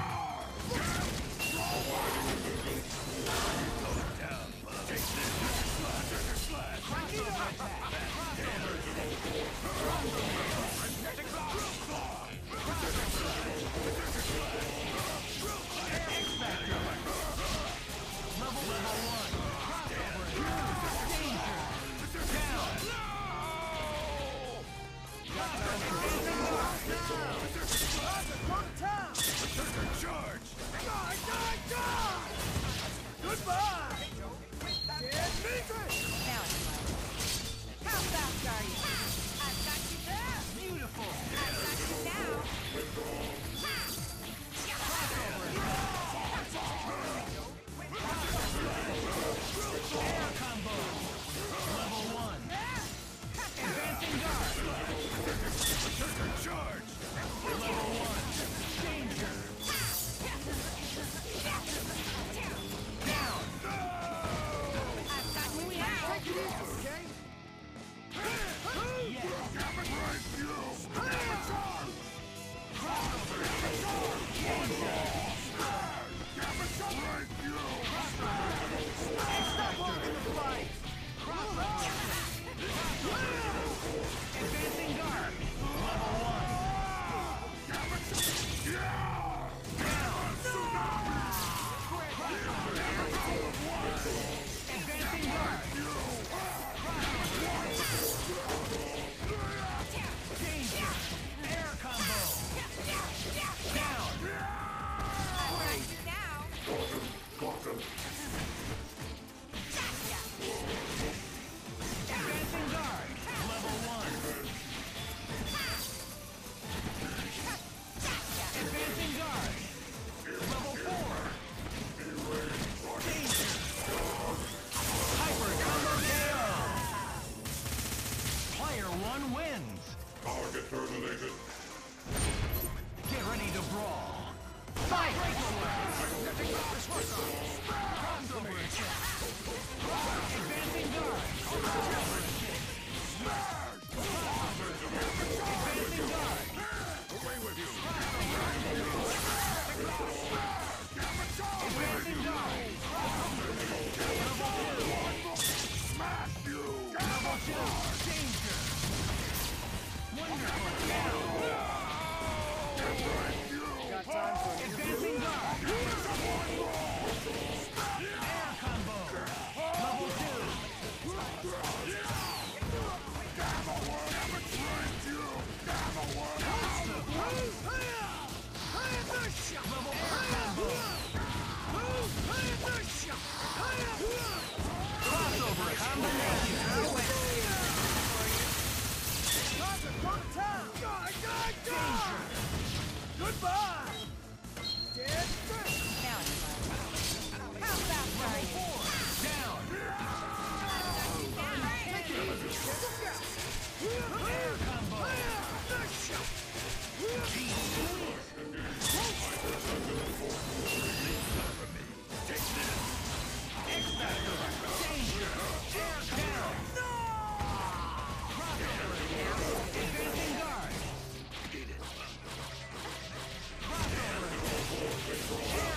Crossover attack. Crossover. X-Factor. one wins. Target terminated. Get ready to brawl. Fight! Crossover attack. Advancing guard. Crossover attack. Advancing guard. Away with you. Advancing guard. Smash you. Double two. Danger. Wonderful. Got time for it. Advancing guard. Air combo. Level 2. Crossover combination. Danger. Goodbye! Dead first! Now it's How fast are you? Down. Air combo. X-Factor. Danger. Air down. Crossover. Advancing guard. Crossover. Air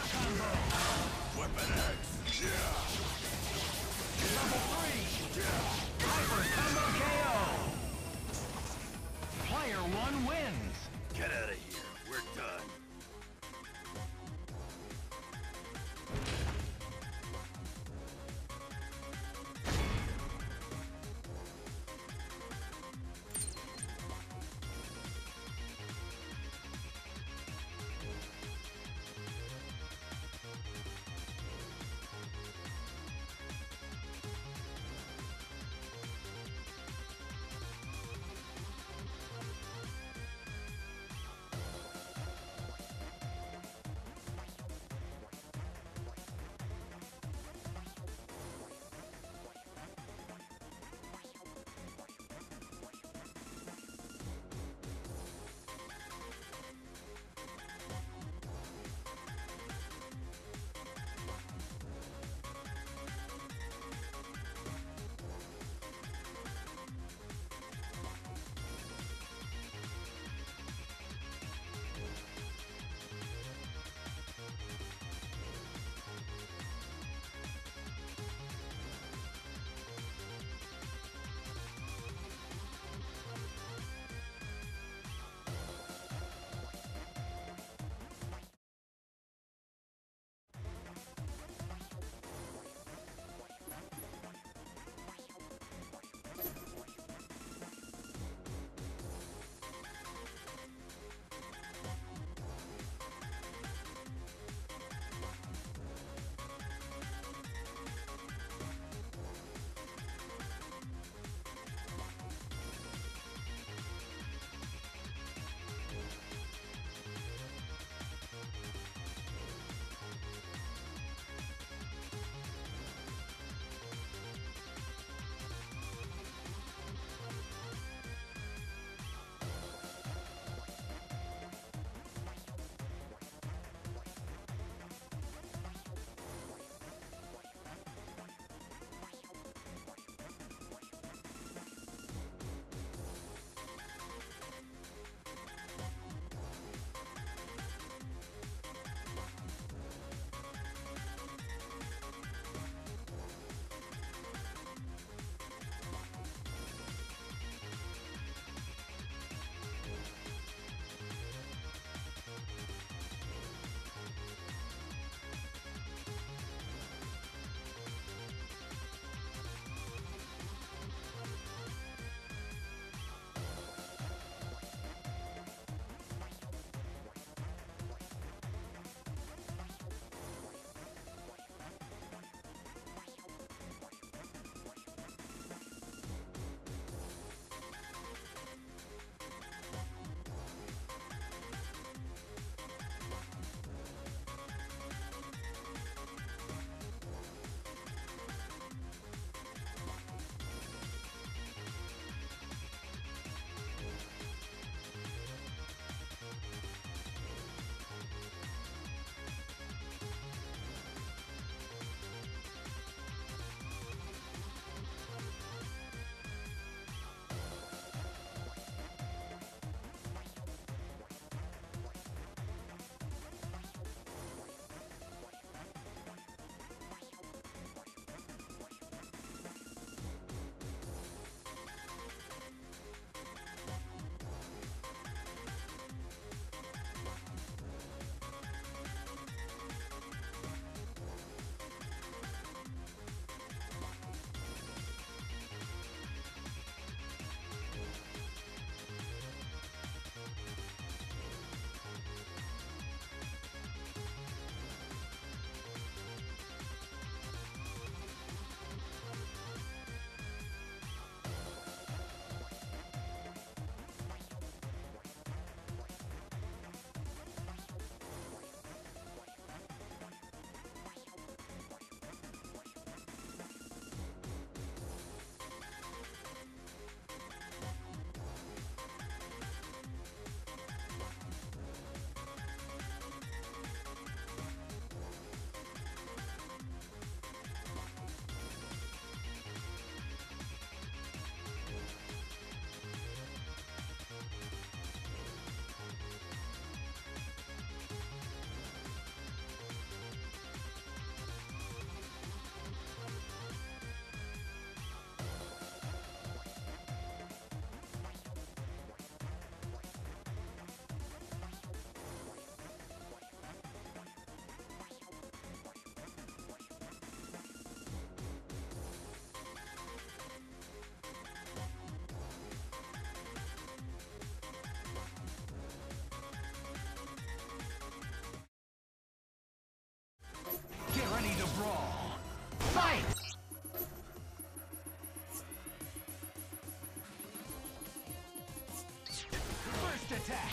First attack.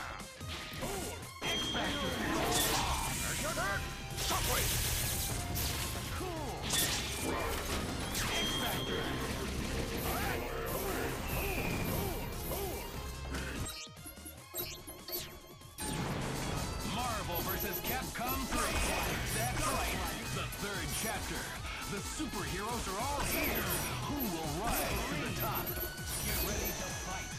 X-Factor. Shockwave! Cool. X-Factor. Marvel vs. Capcom 3. That's right. The third chapter. The superheroes are all here. Who will rise to the top? Get ready to fight.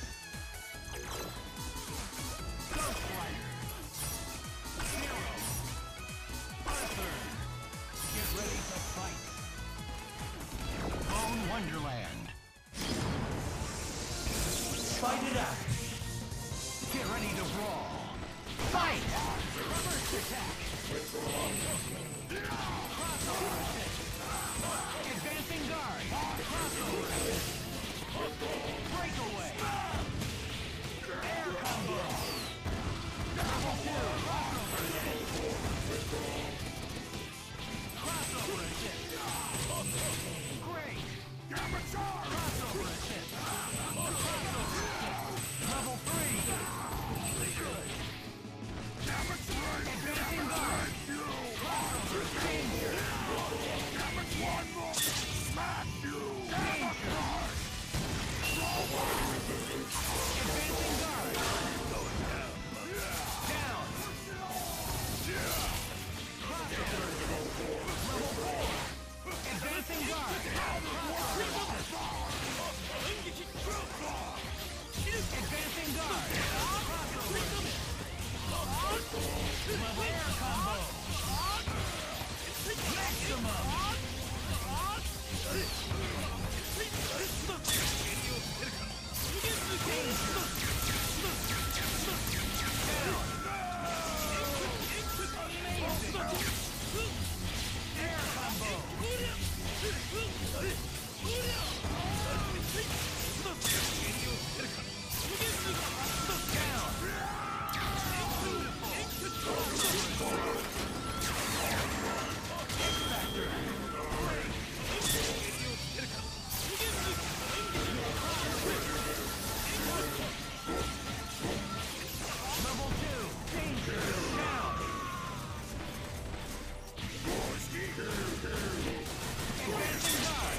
Ghost Rider. Zero. Arthur. Get ready to fight. Bone Wonderland. Fight it out. Get ready to brawl. Fight! First attack. Crossover assist. Advancing guard. Crossover assist. Breakaway. Air combo. Level 2. Crossover assist. Great. Crossover assist. Level 3. Good. Advancing guard. Crossover danger. Smash you! Danger. Advancing guard. Down. Crossover. Level 4. Advancing guard. Advancing guard. Level air combo. Maximum. Air combo. Down. X-Factor. Level 2. Danger. Down. Advancing guard.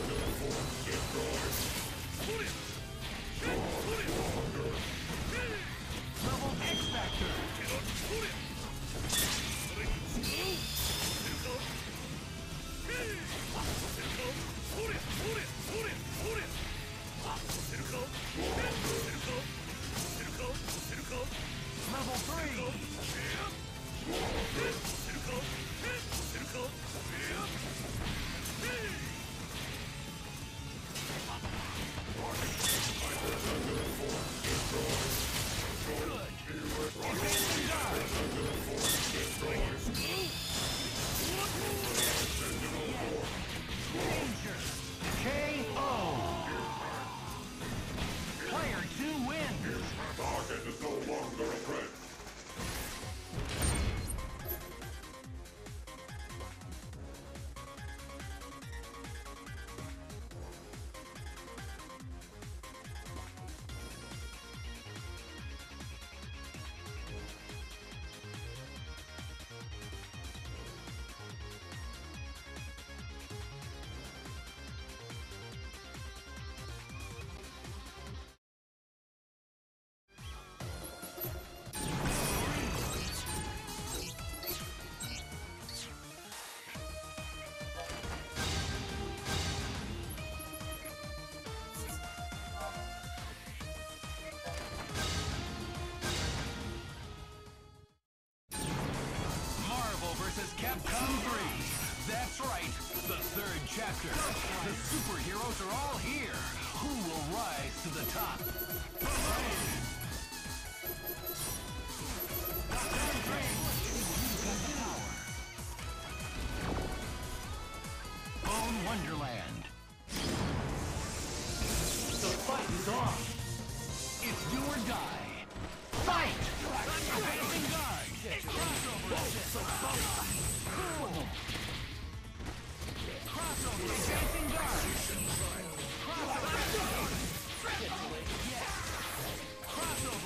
Level X-Factor. Level 3. KO. Player 2 wins. Target is no longer a threat. Capcom 3. That's right, the third chapter. The superheroes are all here. Who will rise to the top? Bone Wonderland. The fight is on. It's do or die. Fight! Advancing guard! Crossover assist! Cool! Crossover! Advancing guard! Crossover! Yes!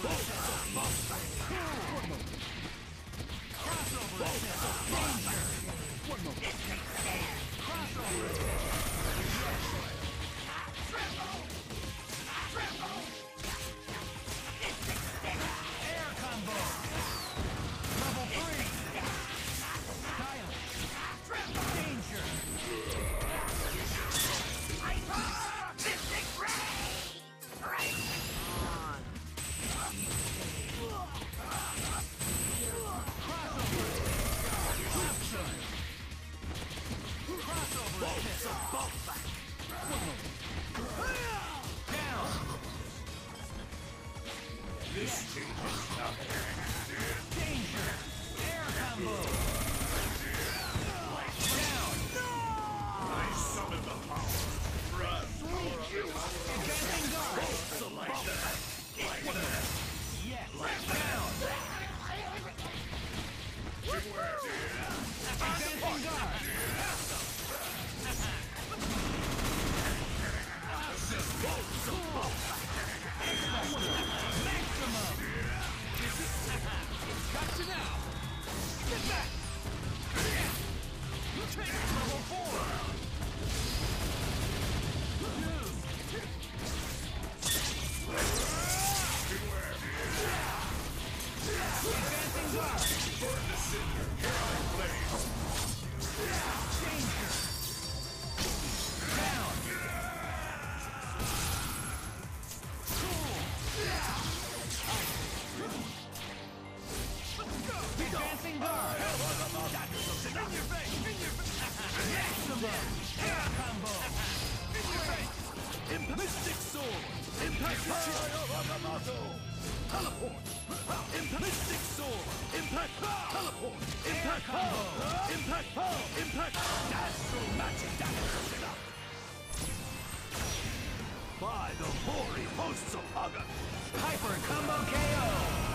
By the hoary hosts of Haga! Hyper Combo KO!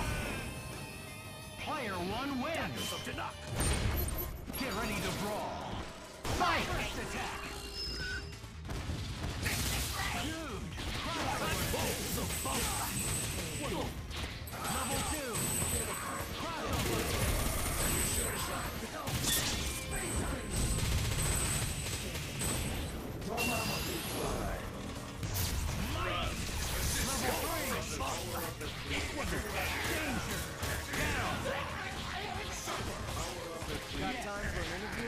Player 1 wins! Get ready to brawl! Fight! First attack! Huge! Bolts of Level 2! Got time for an interview?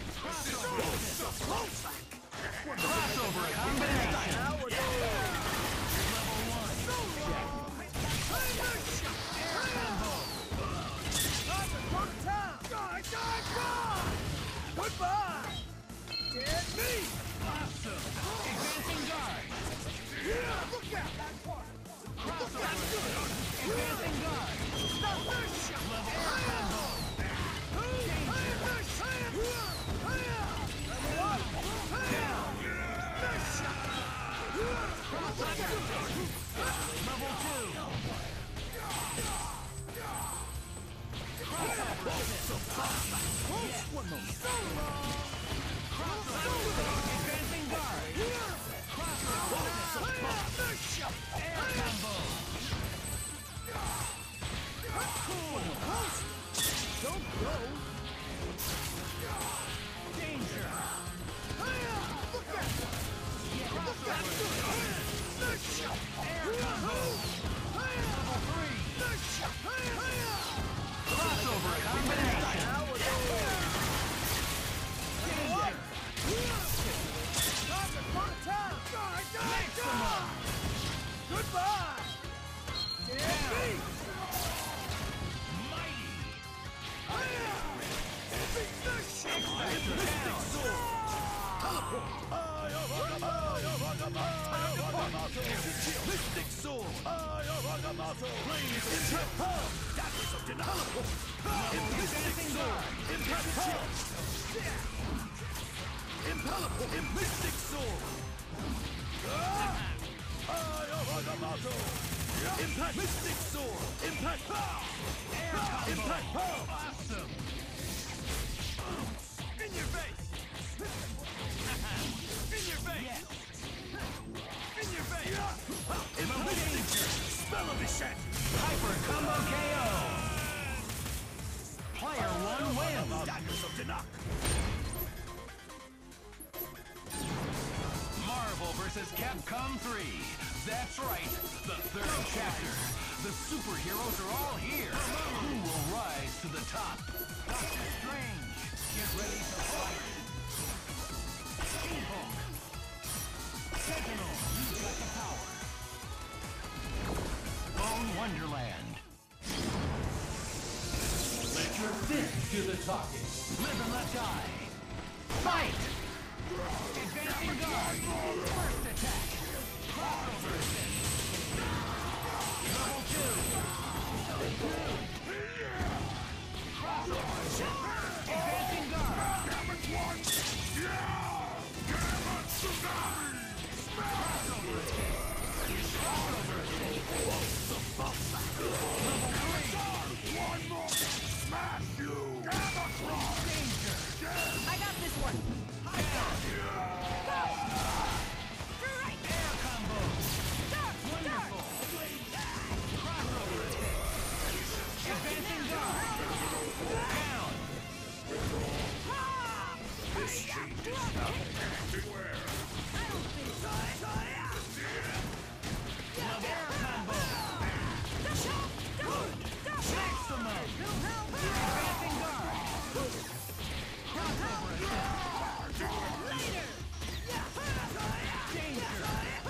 Crossover combination! Level 1. Goodbye! Get me! Awesome! Advancing guard! Look out! Crossover! Advancing guard! Level combo! Level 2! Advancing guard! Air combo! Don't go! Danger! Air combo! Level 3! Crossover combination! Maximum! Goodbye! Get me! Mighty! Mystic Sword! Blaze Impact Power! Daggers of Denial! Mystic Sword! Impact Power! Mystic Sword! Impact Mystic Sword! Impact Power! Impact Power! Awesome! In your face! In your face! Yes! In your face! Level danger! Spell of descent! Hyper Combo KO! Player 1 wins! Daggers of Danak! Marvel vs. Capcom 3. That's right, the third chapter. The superheroes are all here. Who will rise to the top? Doctor Strange, get ready to fight. She-Hulk. Sentinel, you've got the power. Bone Wonderland. Let your fist do the talking. Live and let die. Fight! Advancing guard. First attack. Crossover assist. Level 2. Crossover assist. Advancing guard. Crossover assist. Crossover assist. One more! Smash you! Danger. I got this one. Go! Straight! Air combo. Dark! Wonderful. Crossover assist. Advancing guard. Down. This change is not beware! Air combo. Maximum. Advancing guard. Crossover assist. Danger.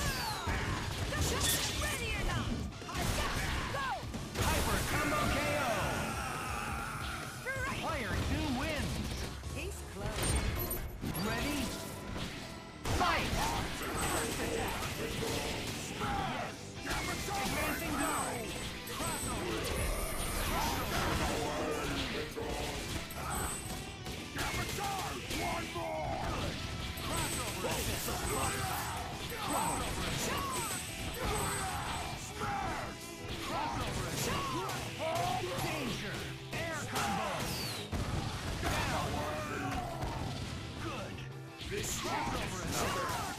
Ready or not? Go! Hyper combo KO. Straight! Player 2 wins. Case closed. Ready? Fight! First attack. Yes. Advancing guard. Crossover assist. One more! Crossover assist. Crossover assist. Crossover assist. Danger. Air combo. Down. Good. This Crossover assist.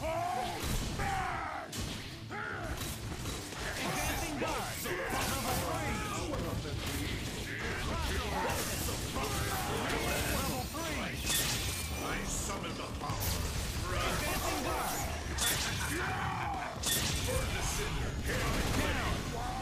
Advancing guard. Level 3. Crossover assist. Level 3. I summon the power! Advancing guard. Burn the cinder! Down.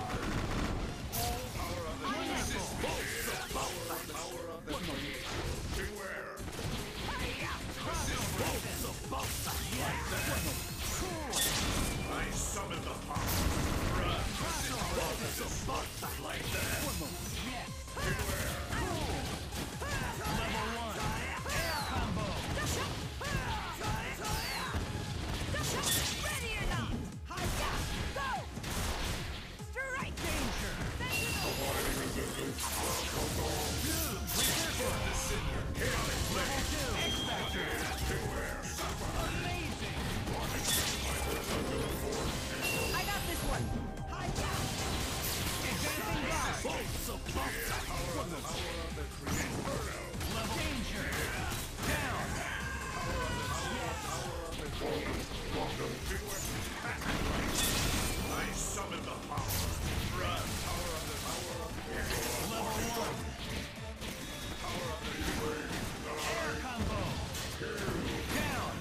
Beware! Crossover assist. Yes. Cool. I summon the power! Crossover assist. Like that! Yes. Cool. Level 1. Air combo. Ready or not? Go! Straight! Danger. Level 2. X-Factor. Amazing. I got this one. Advancing guard. Level danger. Down. I summon the power! Level 1. Air combo. Down.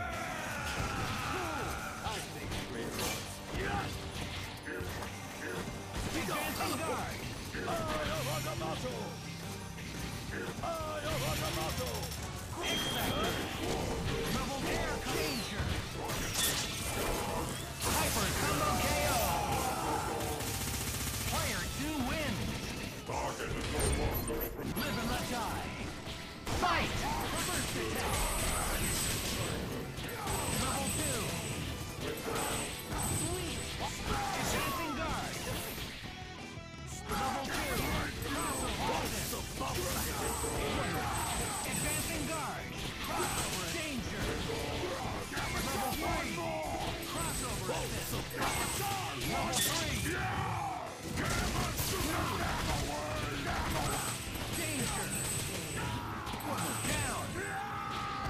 Advancing guard. X-Factor. Level air danger. Hyper combo KO. Player 2 wins. Live and let die. Fight! First attack. Level 2. Sweet. Advancing guard. Level 2. Advancing guard. Crossover. Danger. Level 3. Crossover assist. Level 3. Danger. Down.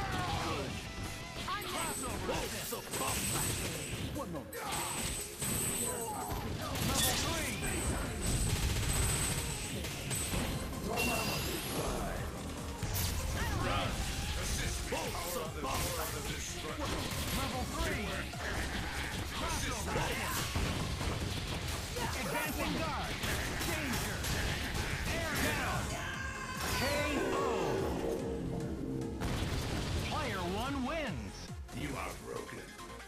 Advancing guard. Danger. Air down. KO. Player 1 wins. You are broken.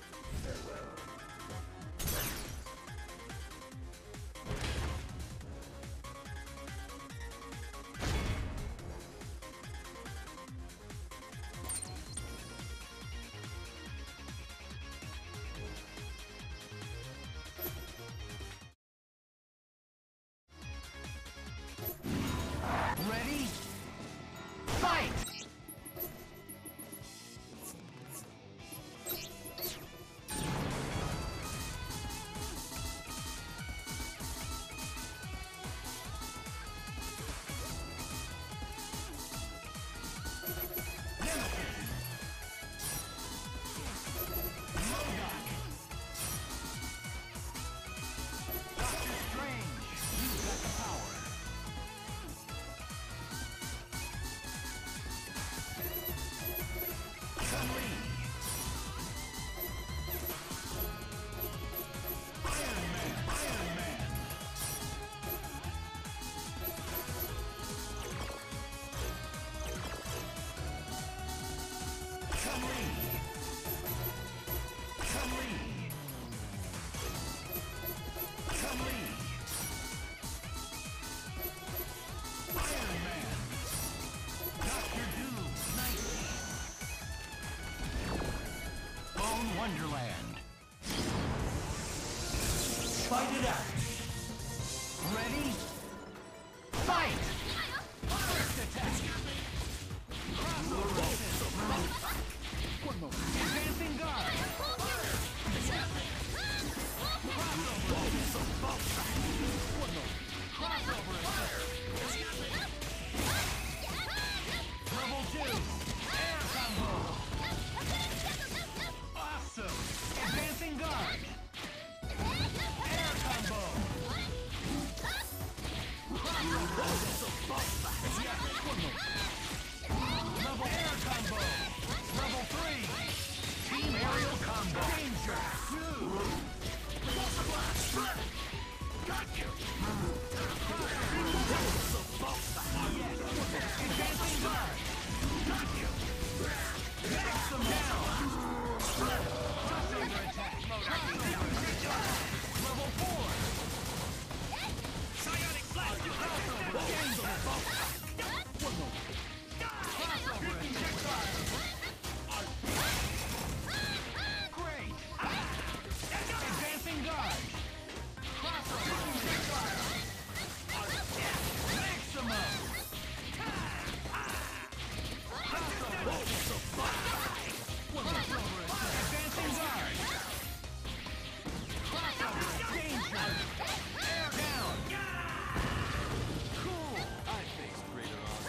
Ready? Fight! Wonderland. Fight it out. Ready? Fight! First attack. Crossover assist. One moment. Advancing guard. Crossover assist. Level 2. Air combo. Awesome! Advancing guard! Air combo! Level air combo! Level 3! Team aerial combo! Danger! Got you! Advancing guard! Got you! Maximum down! Crossover attack! Level 4! Psionic blast! Crossover! Crossover attack! Great! Advancing guard! Crossover attack! Maximum! Crossover! Advancing guard! Crossover! Danger! Air down! Cool! I faced greater odds.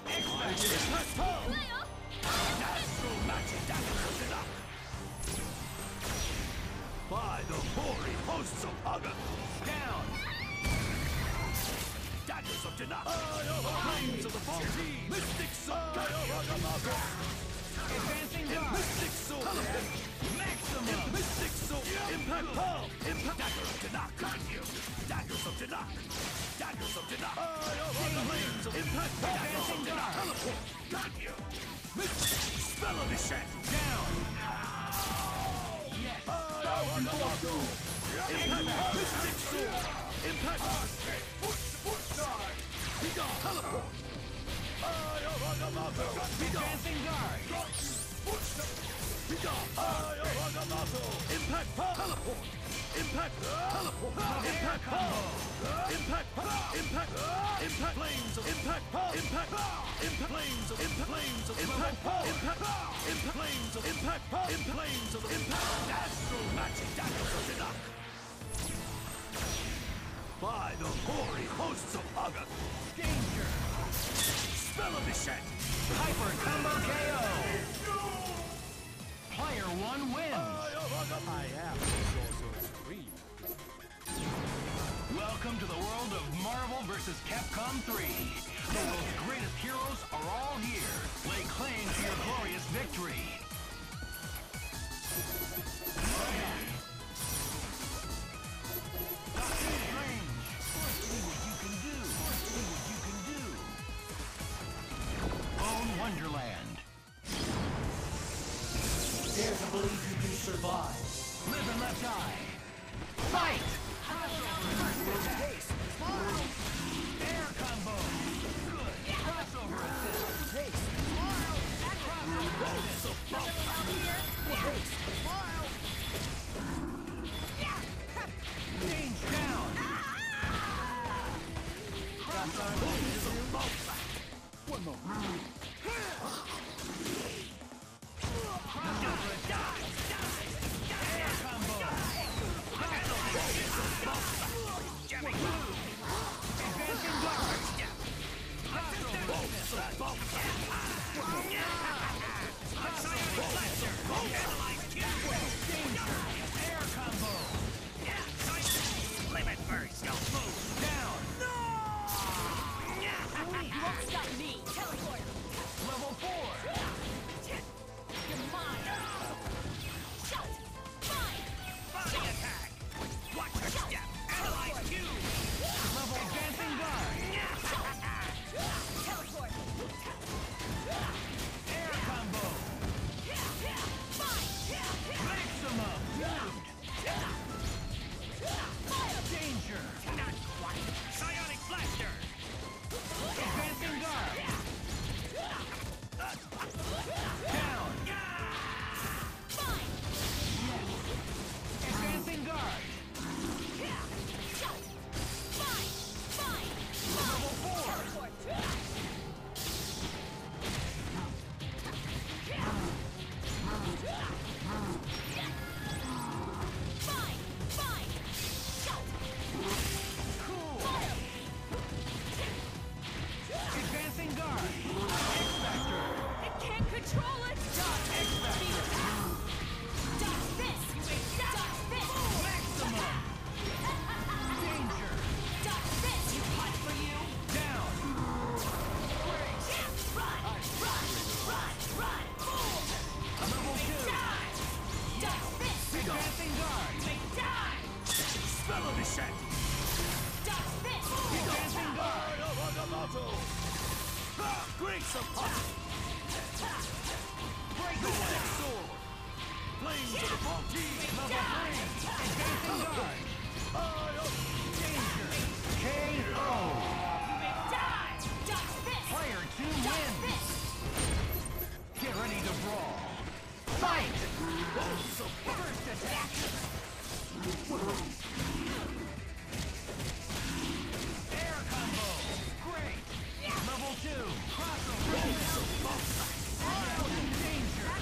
By the hoary hosts of Haga! Down! Daggers of Janaka! Flames of the Fall Team! Mystic Sword! Advancing guard! Mystic Sword! Maximum! Mystic Sword! Impact Palm! Impact Dagger of Janaka! Got you! Daggers of Janaka! Daggers of Janaka! Flames of Impact Palm! Advancing guard! Teleport! Got you! Mystic Spell of Descent! Down! Yes! Impact Mystic Sword! Impact Teleport! Advancing guard! Impact Teleport! Impact Teleport! Impact Impact Impact Impact Flames of Impact Impact Impact Flames of Impact Flames of Impact Impact Impact Flames of Impact Impact Flames of Impact Astral Magic Daggers of Janaka! By the hoary hosts of Haga! Danger! Spell of Descent! Hyper combo KO! Player 1 wins! I am the Sorcerer's Supreme. Welcome to the world of Marvel vs. Capcom 3. The world's greatest heroes are all here. Lay claim to your glorious victory. Doctor Strange. die. Fight! Air combo. Good. Crossover assist. Change down. One more. Air combo. Advancing guard. Air combo. Limit burst. Move down. You won't stop me. Teleport. Level 4. You're mine. Shut. Fine. Body attack. Watch your step. Analyze Q. Level advancing guard. Teleport. Air combo. Fine. Maximum. Danger. Not quite. Psionic blaster. Advancing guard. Down. Fine. Advancing guard. Shut. Fine. Fine. Level 4. Teleport. Fine. Fine. Shut. Cool. Advancing guard. X-Factor. It can't control it. Dodge X-Factor. Dodge this. Dodge this. Maximum. Danger. Dodge this. You hot for you? Down. Run. Run. Level 2. Dodge this. Advancing guard. Die. Spell descent. Dodge this. Advancing guard. Grace of Heart! Breakaway. Sword! Flames of the Maltese! Level 3. Advancing guard. Danger. KO. Die. Dodge this. Player 2 Dodge wins. this. Get ready to brawl. Fight! First attack. Air combo. Great. Level 2. Crossover. Danger.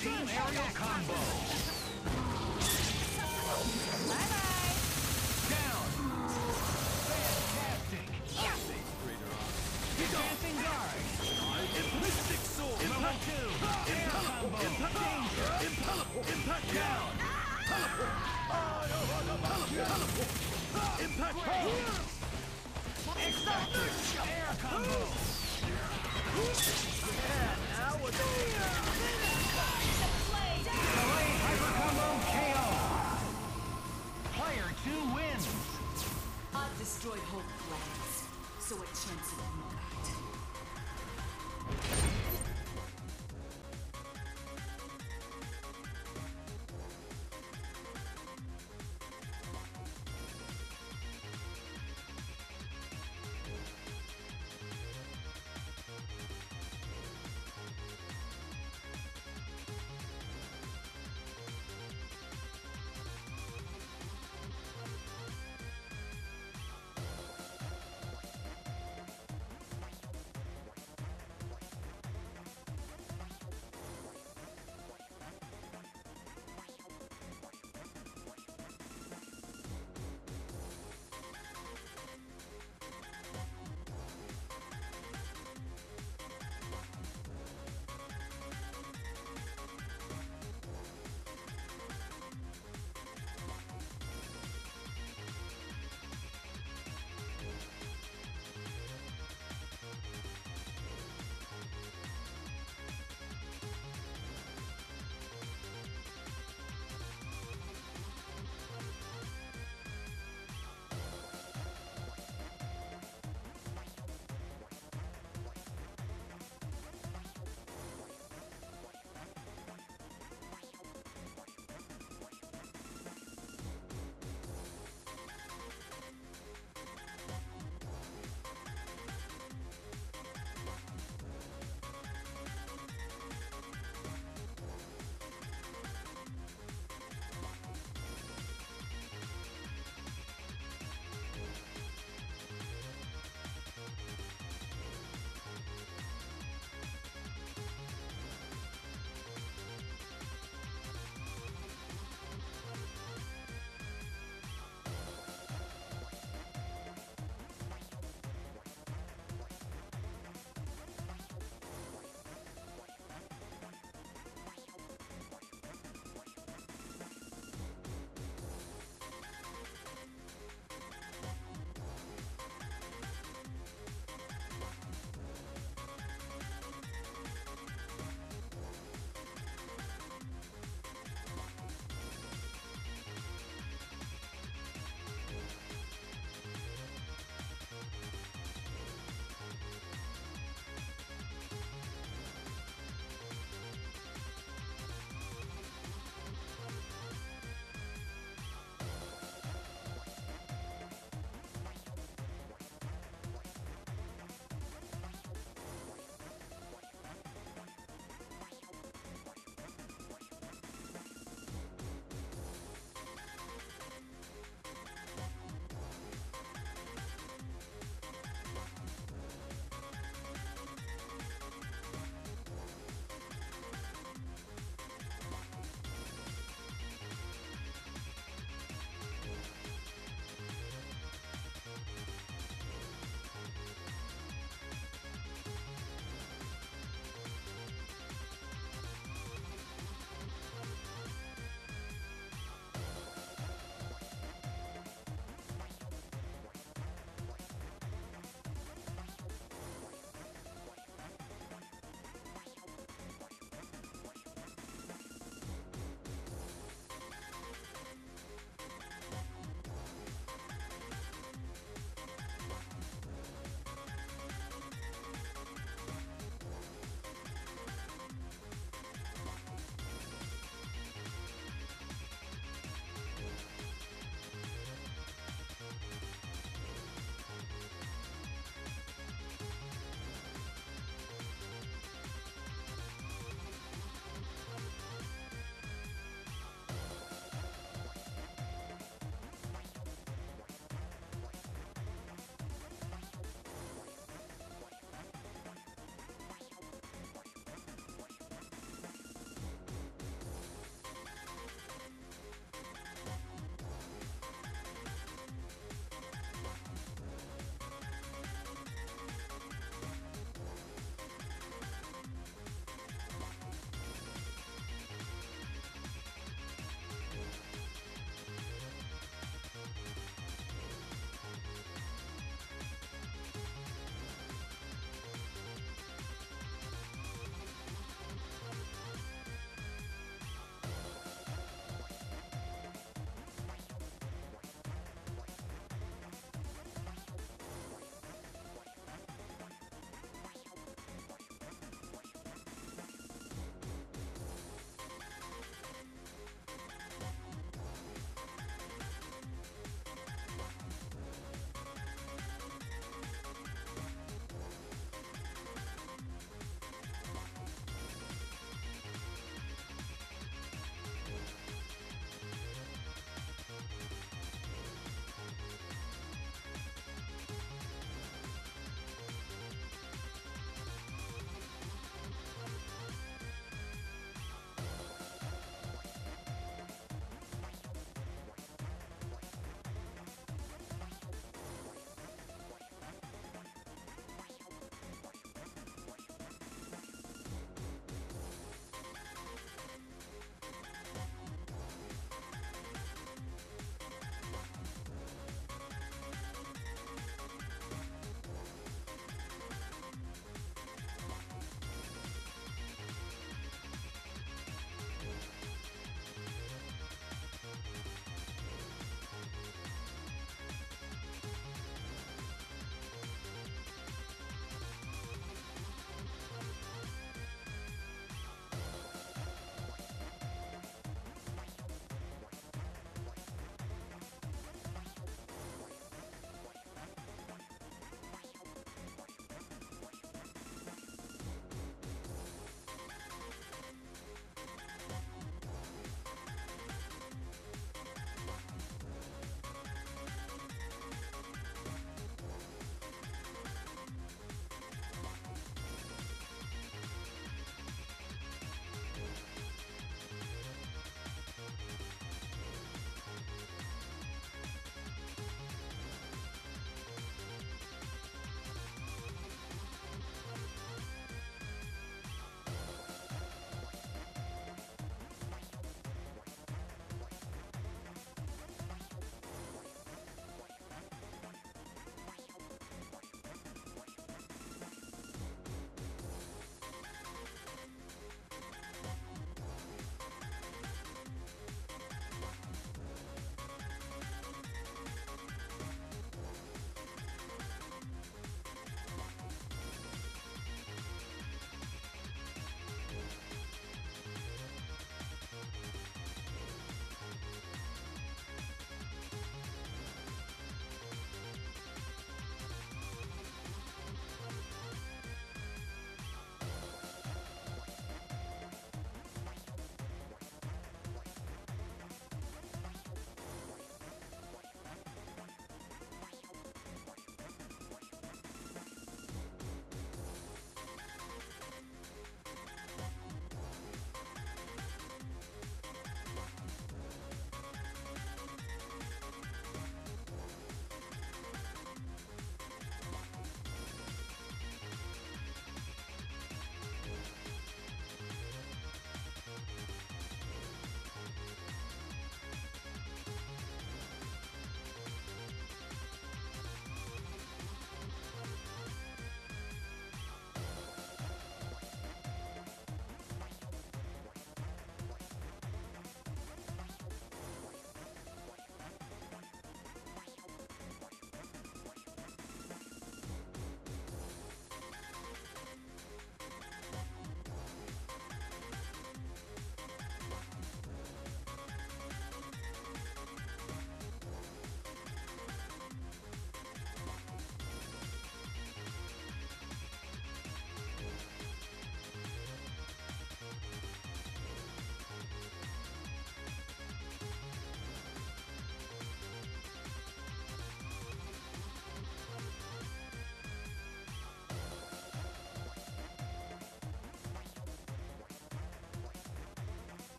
Team aerial combo. Bye-bye. Down. Fantastic. Dancing guard. Mystic sword. Level 2. Air combo. Danger. Impact down. Impact. X-Factor. Air combo. Delayed hyper combo KO. Player 2 wins. I've destroyed whole planets, so a chance of impact.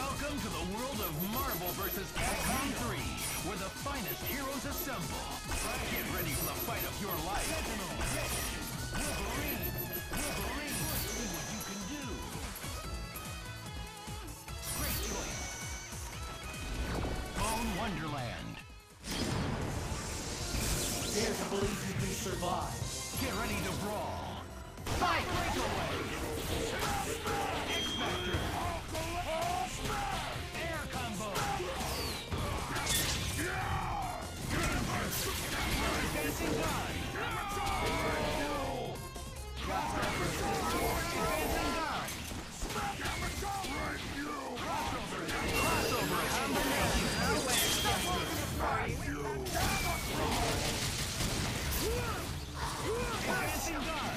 Welcome to the world of Marvel vs. Capcom 3, where the finest heroes assemble. Get ready for the fight of your life. Wolverine! Wolverine! See what you can do. Great choice. Bone Wonderland. Dare to believe you can survive. Get ready to brawl. Fight! Breakaway! X-Factor! Air combo! Advancing guard! Advancing guard! Crossover! Combination! Advancing guard!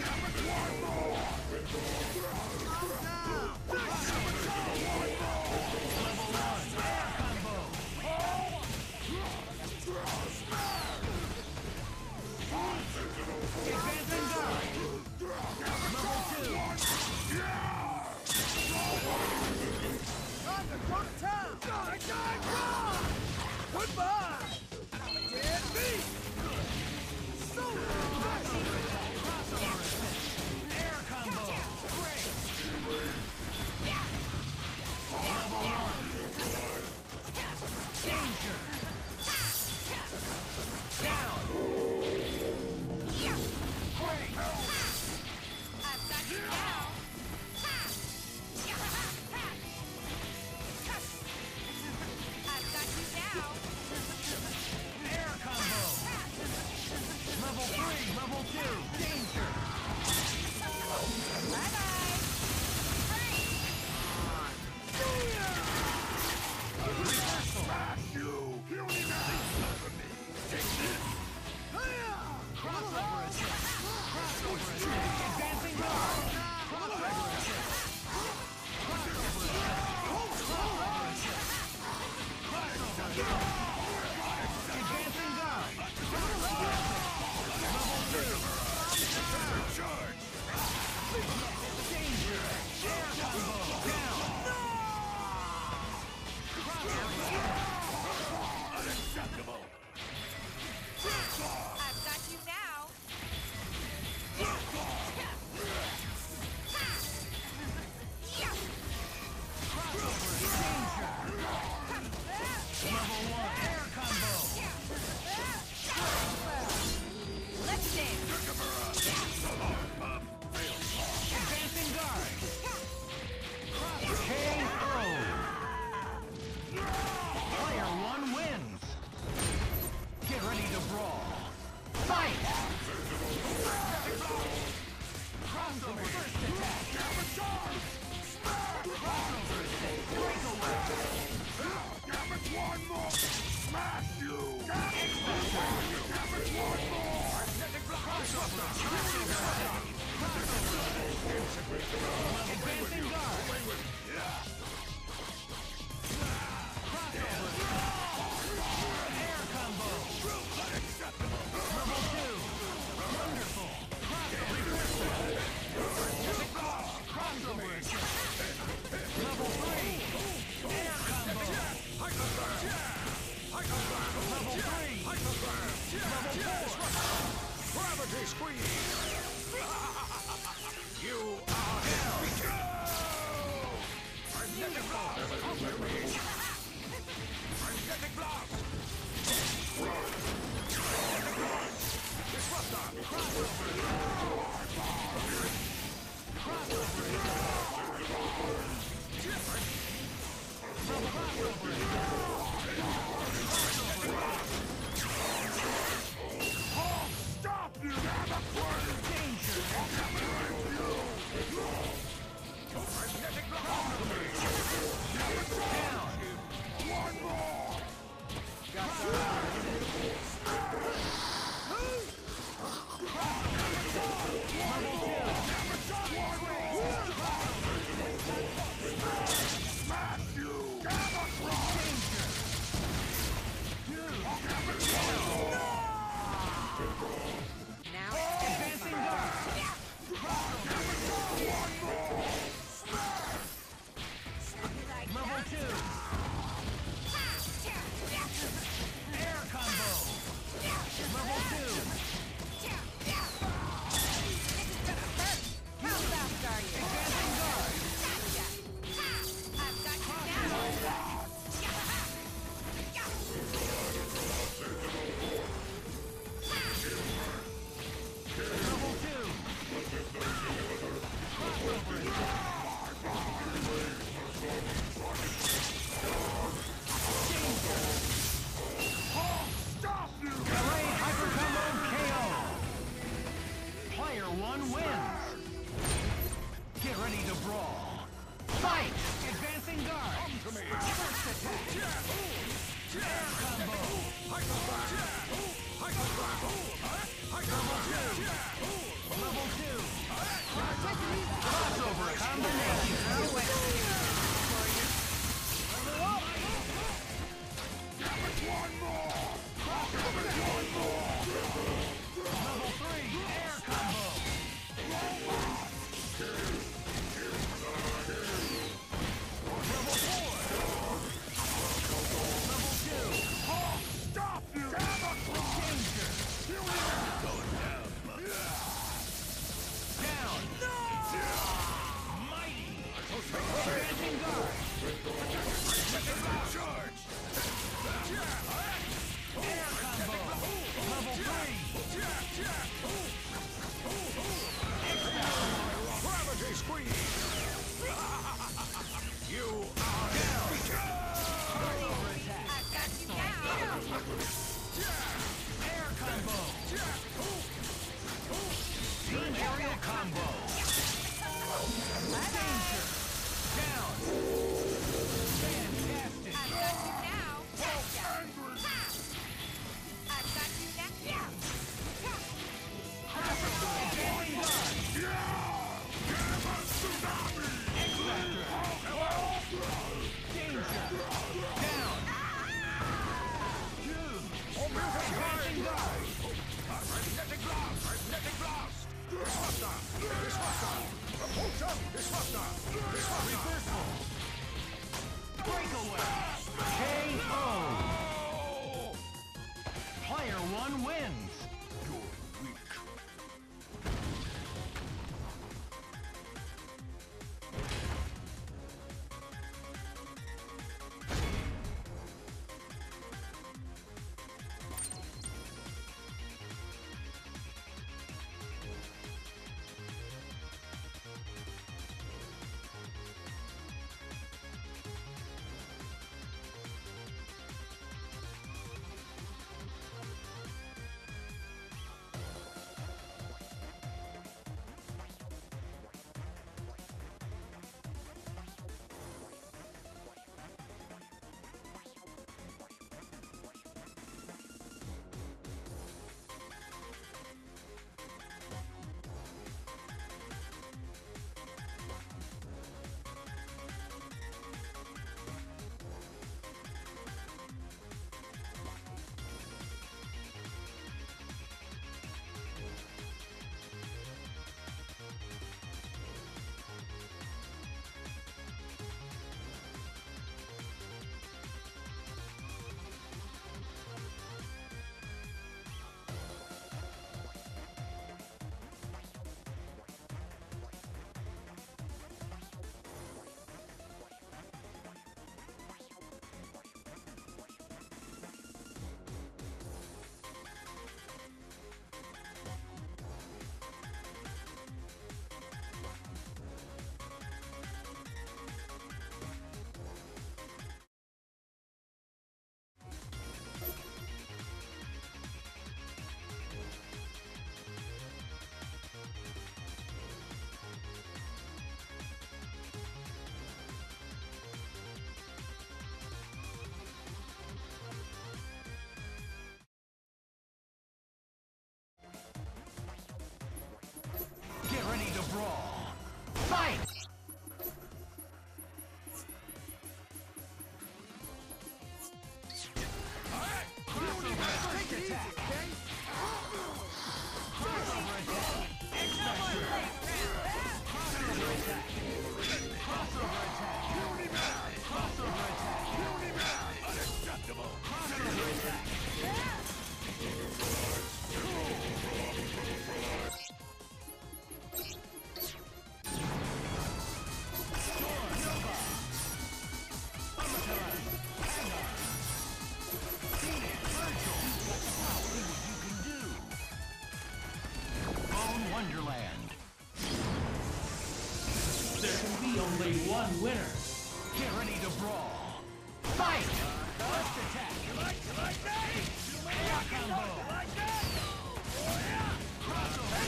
only one winner. Get ready to brawl. Fight! First attack. You like that? Air combo. You like that? Oh yeah! Crossover.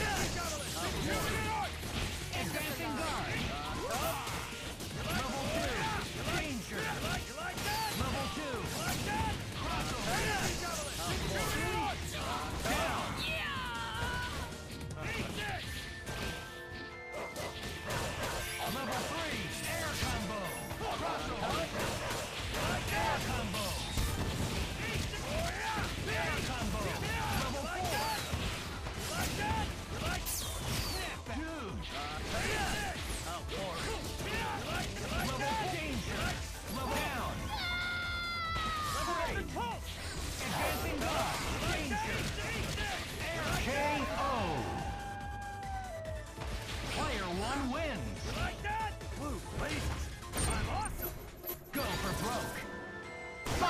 Advancing guard. Level 2. Danger.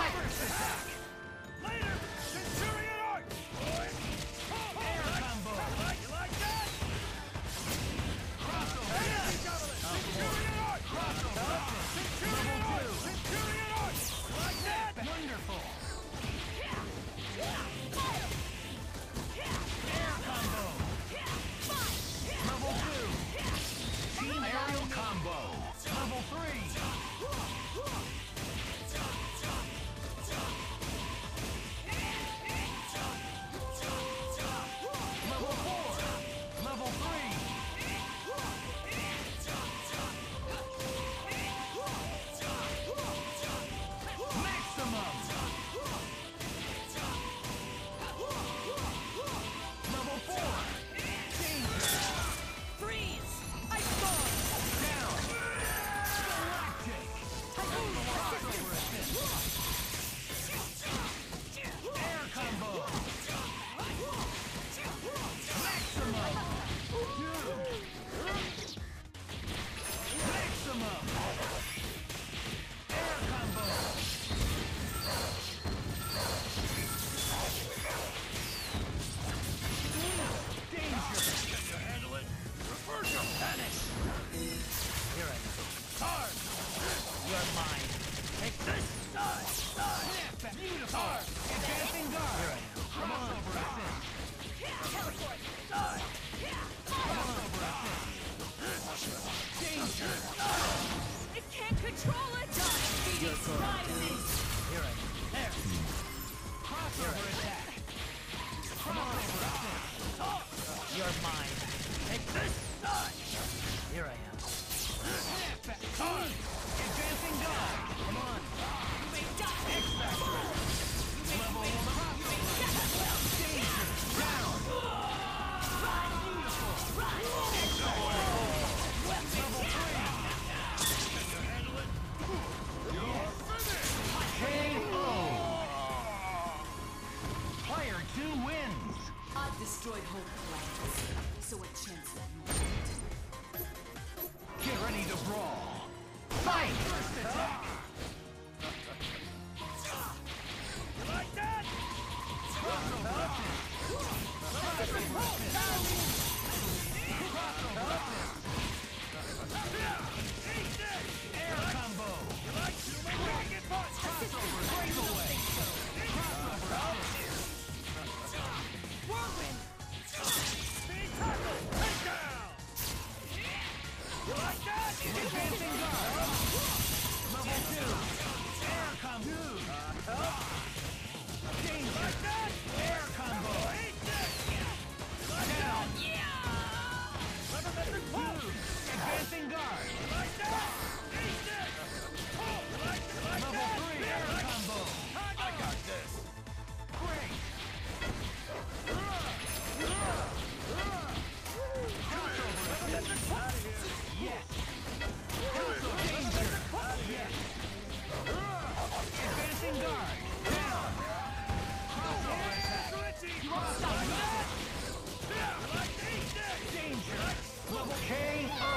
First attack! Later! Centurion Arch! Air combo! You like that? Crossover! Centurion Arch! Crossover! Centurion Arch! Centurion Arch! Like that? Wonderful! Air combo! Level 2! Team aerial combo! Level 3! Level 4! Level 3! Maximum! Level 4! Danger! Freeze! Ice Storm! Down! Galactic! Crossover assist! Air combo! Maximum! Maximum! Air combo! Danger! Can you handle it? Reversal! Vanish! Here I am. Hard! You're mine. Take this! Side! Side! Beautiful! Advancing guard! Here I am. Crossover assist! Teleport! Side! Crossover assist! Danger! It can't control it! Phoenix rising! Here I am. There! Crossover attack! Crossover assist! You're mine. Take this! Side! Here I am. Hard! Advancing guard! Come on! You may die! X-Factor! Level 1 crossover! Danger! Down! Beautiful! Level 3! Can you handle it? You're finished! KO! Player 2 wins! I've destroyed whole planets, so a chance that you Get ready to brawl! Fight! First attack! You like that? Crossover assist! Crossover assist! Crossover assist! Eat this! Air combo! You like to get butt? Crossover breakaway! Crossover assist! Whirlwind! Speed tackle! Takedown! You like that? Advancing guard! Level 2! Air combo! Danger! Like that? Air combo! Eat this! Down! Levermetric pulse! Advancing guard! Like that? Eat this! Level 3 air combo! I got this! Great! Levermetric pulse! Yes! Danger! Yes! Advancing guard! Down! Crossover attack! Crossover attack! Danger! Level KO!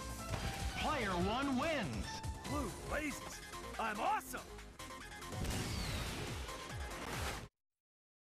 Player 1 wins! Blue blazes! I'm awesome!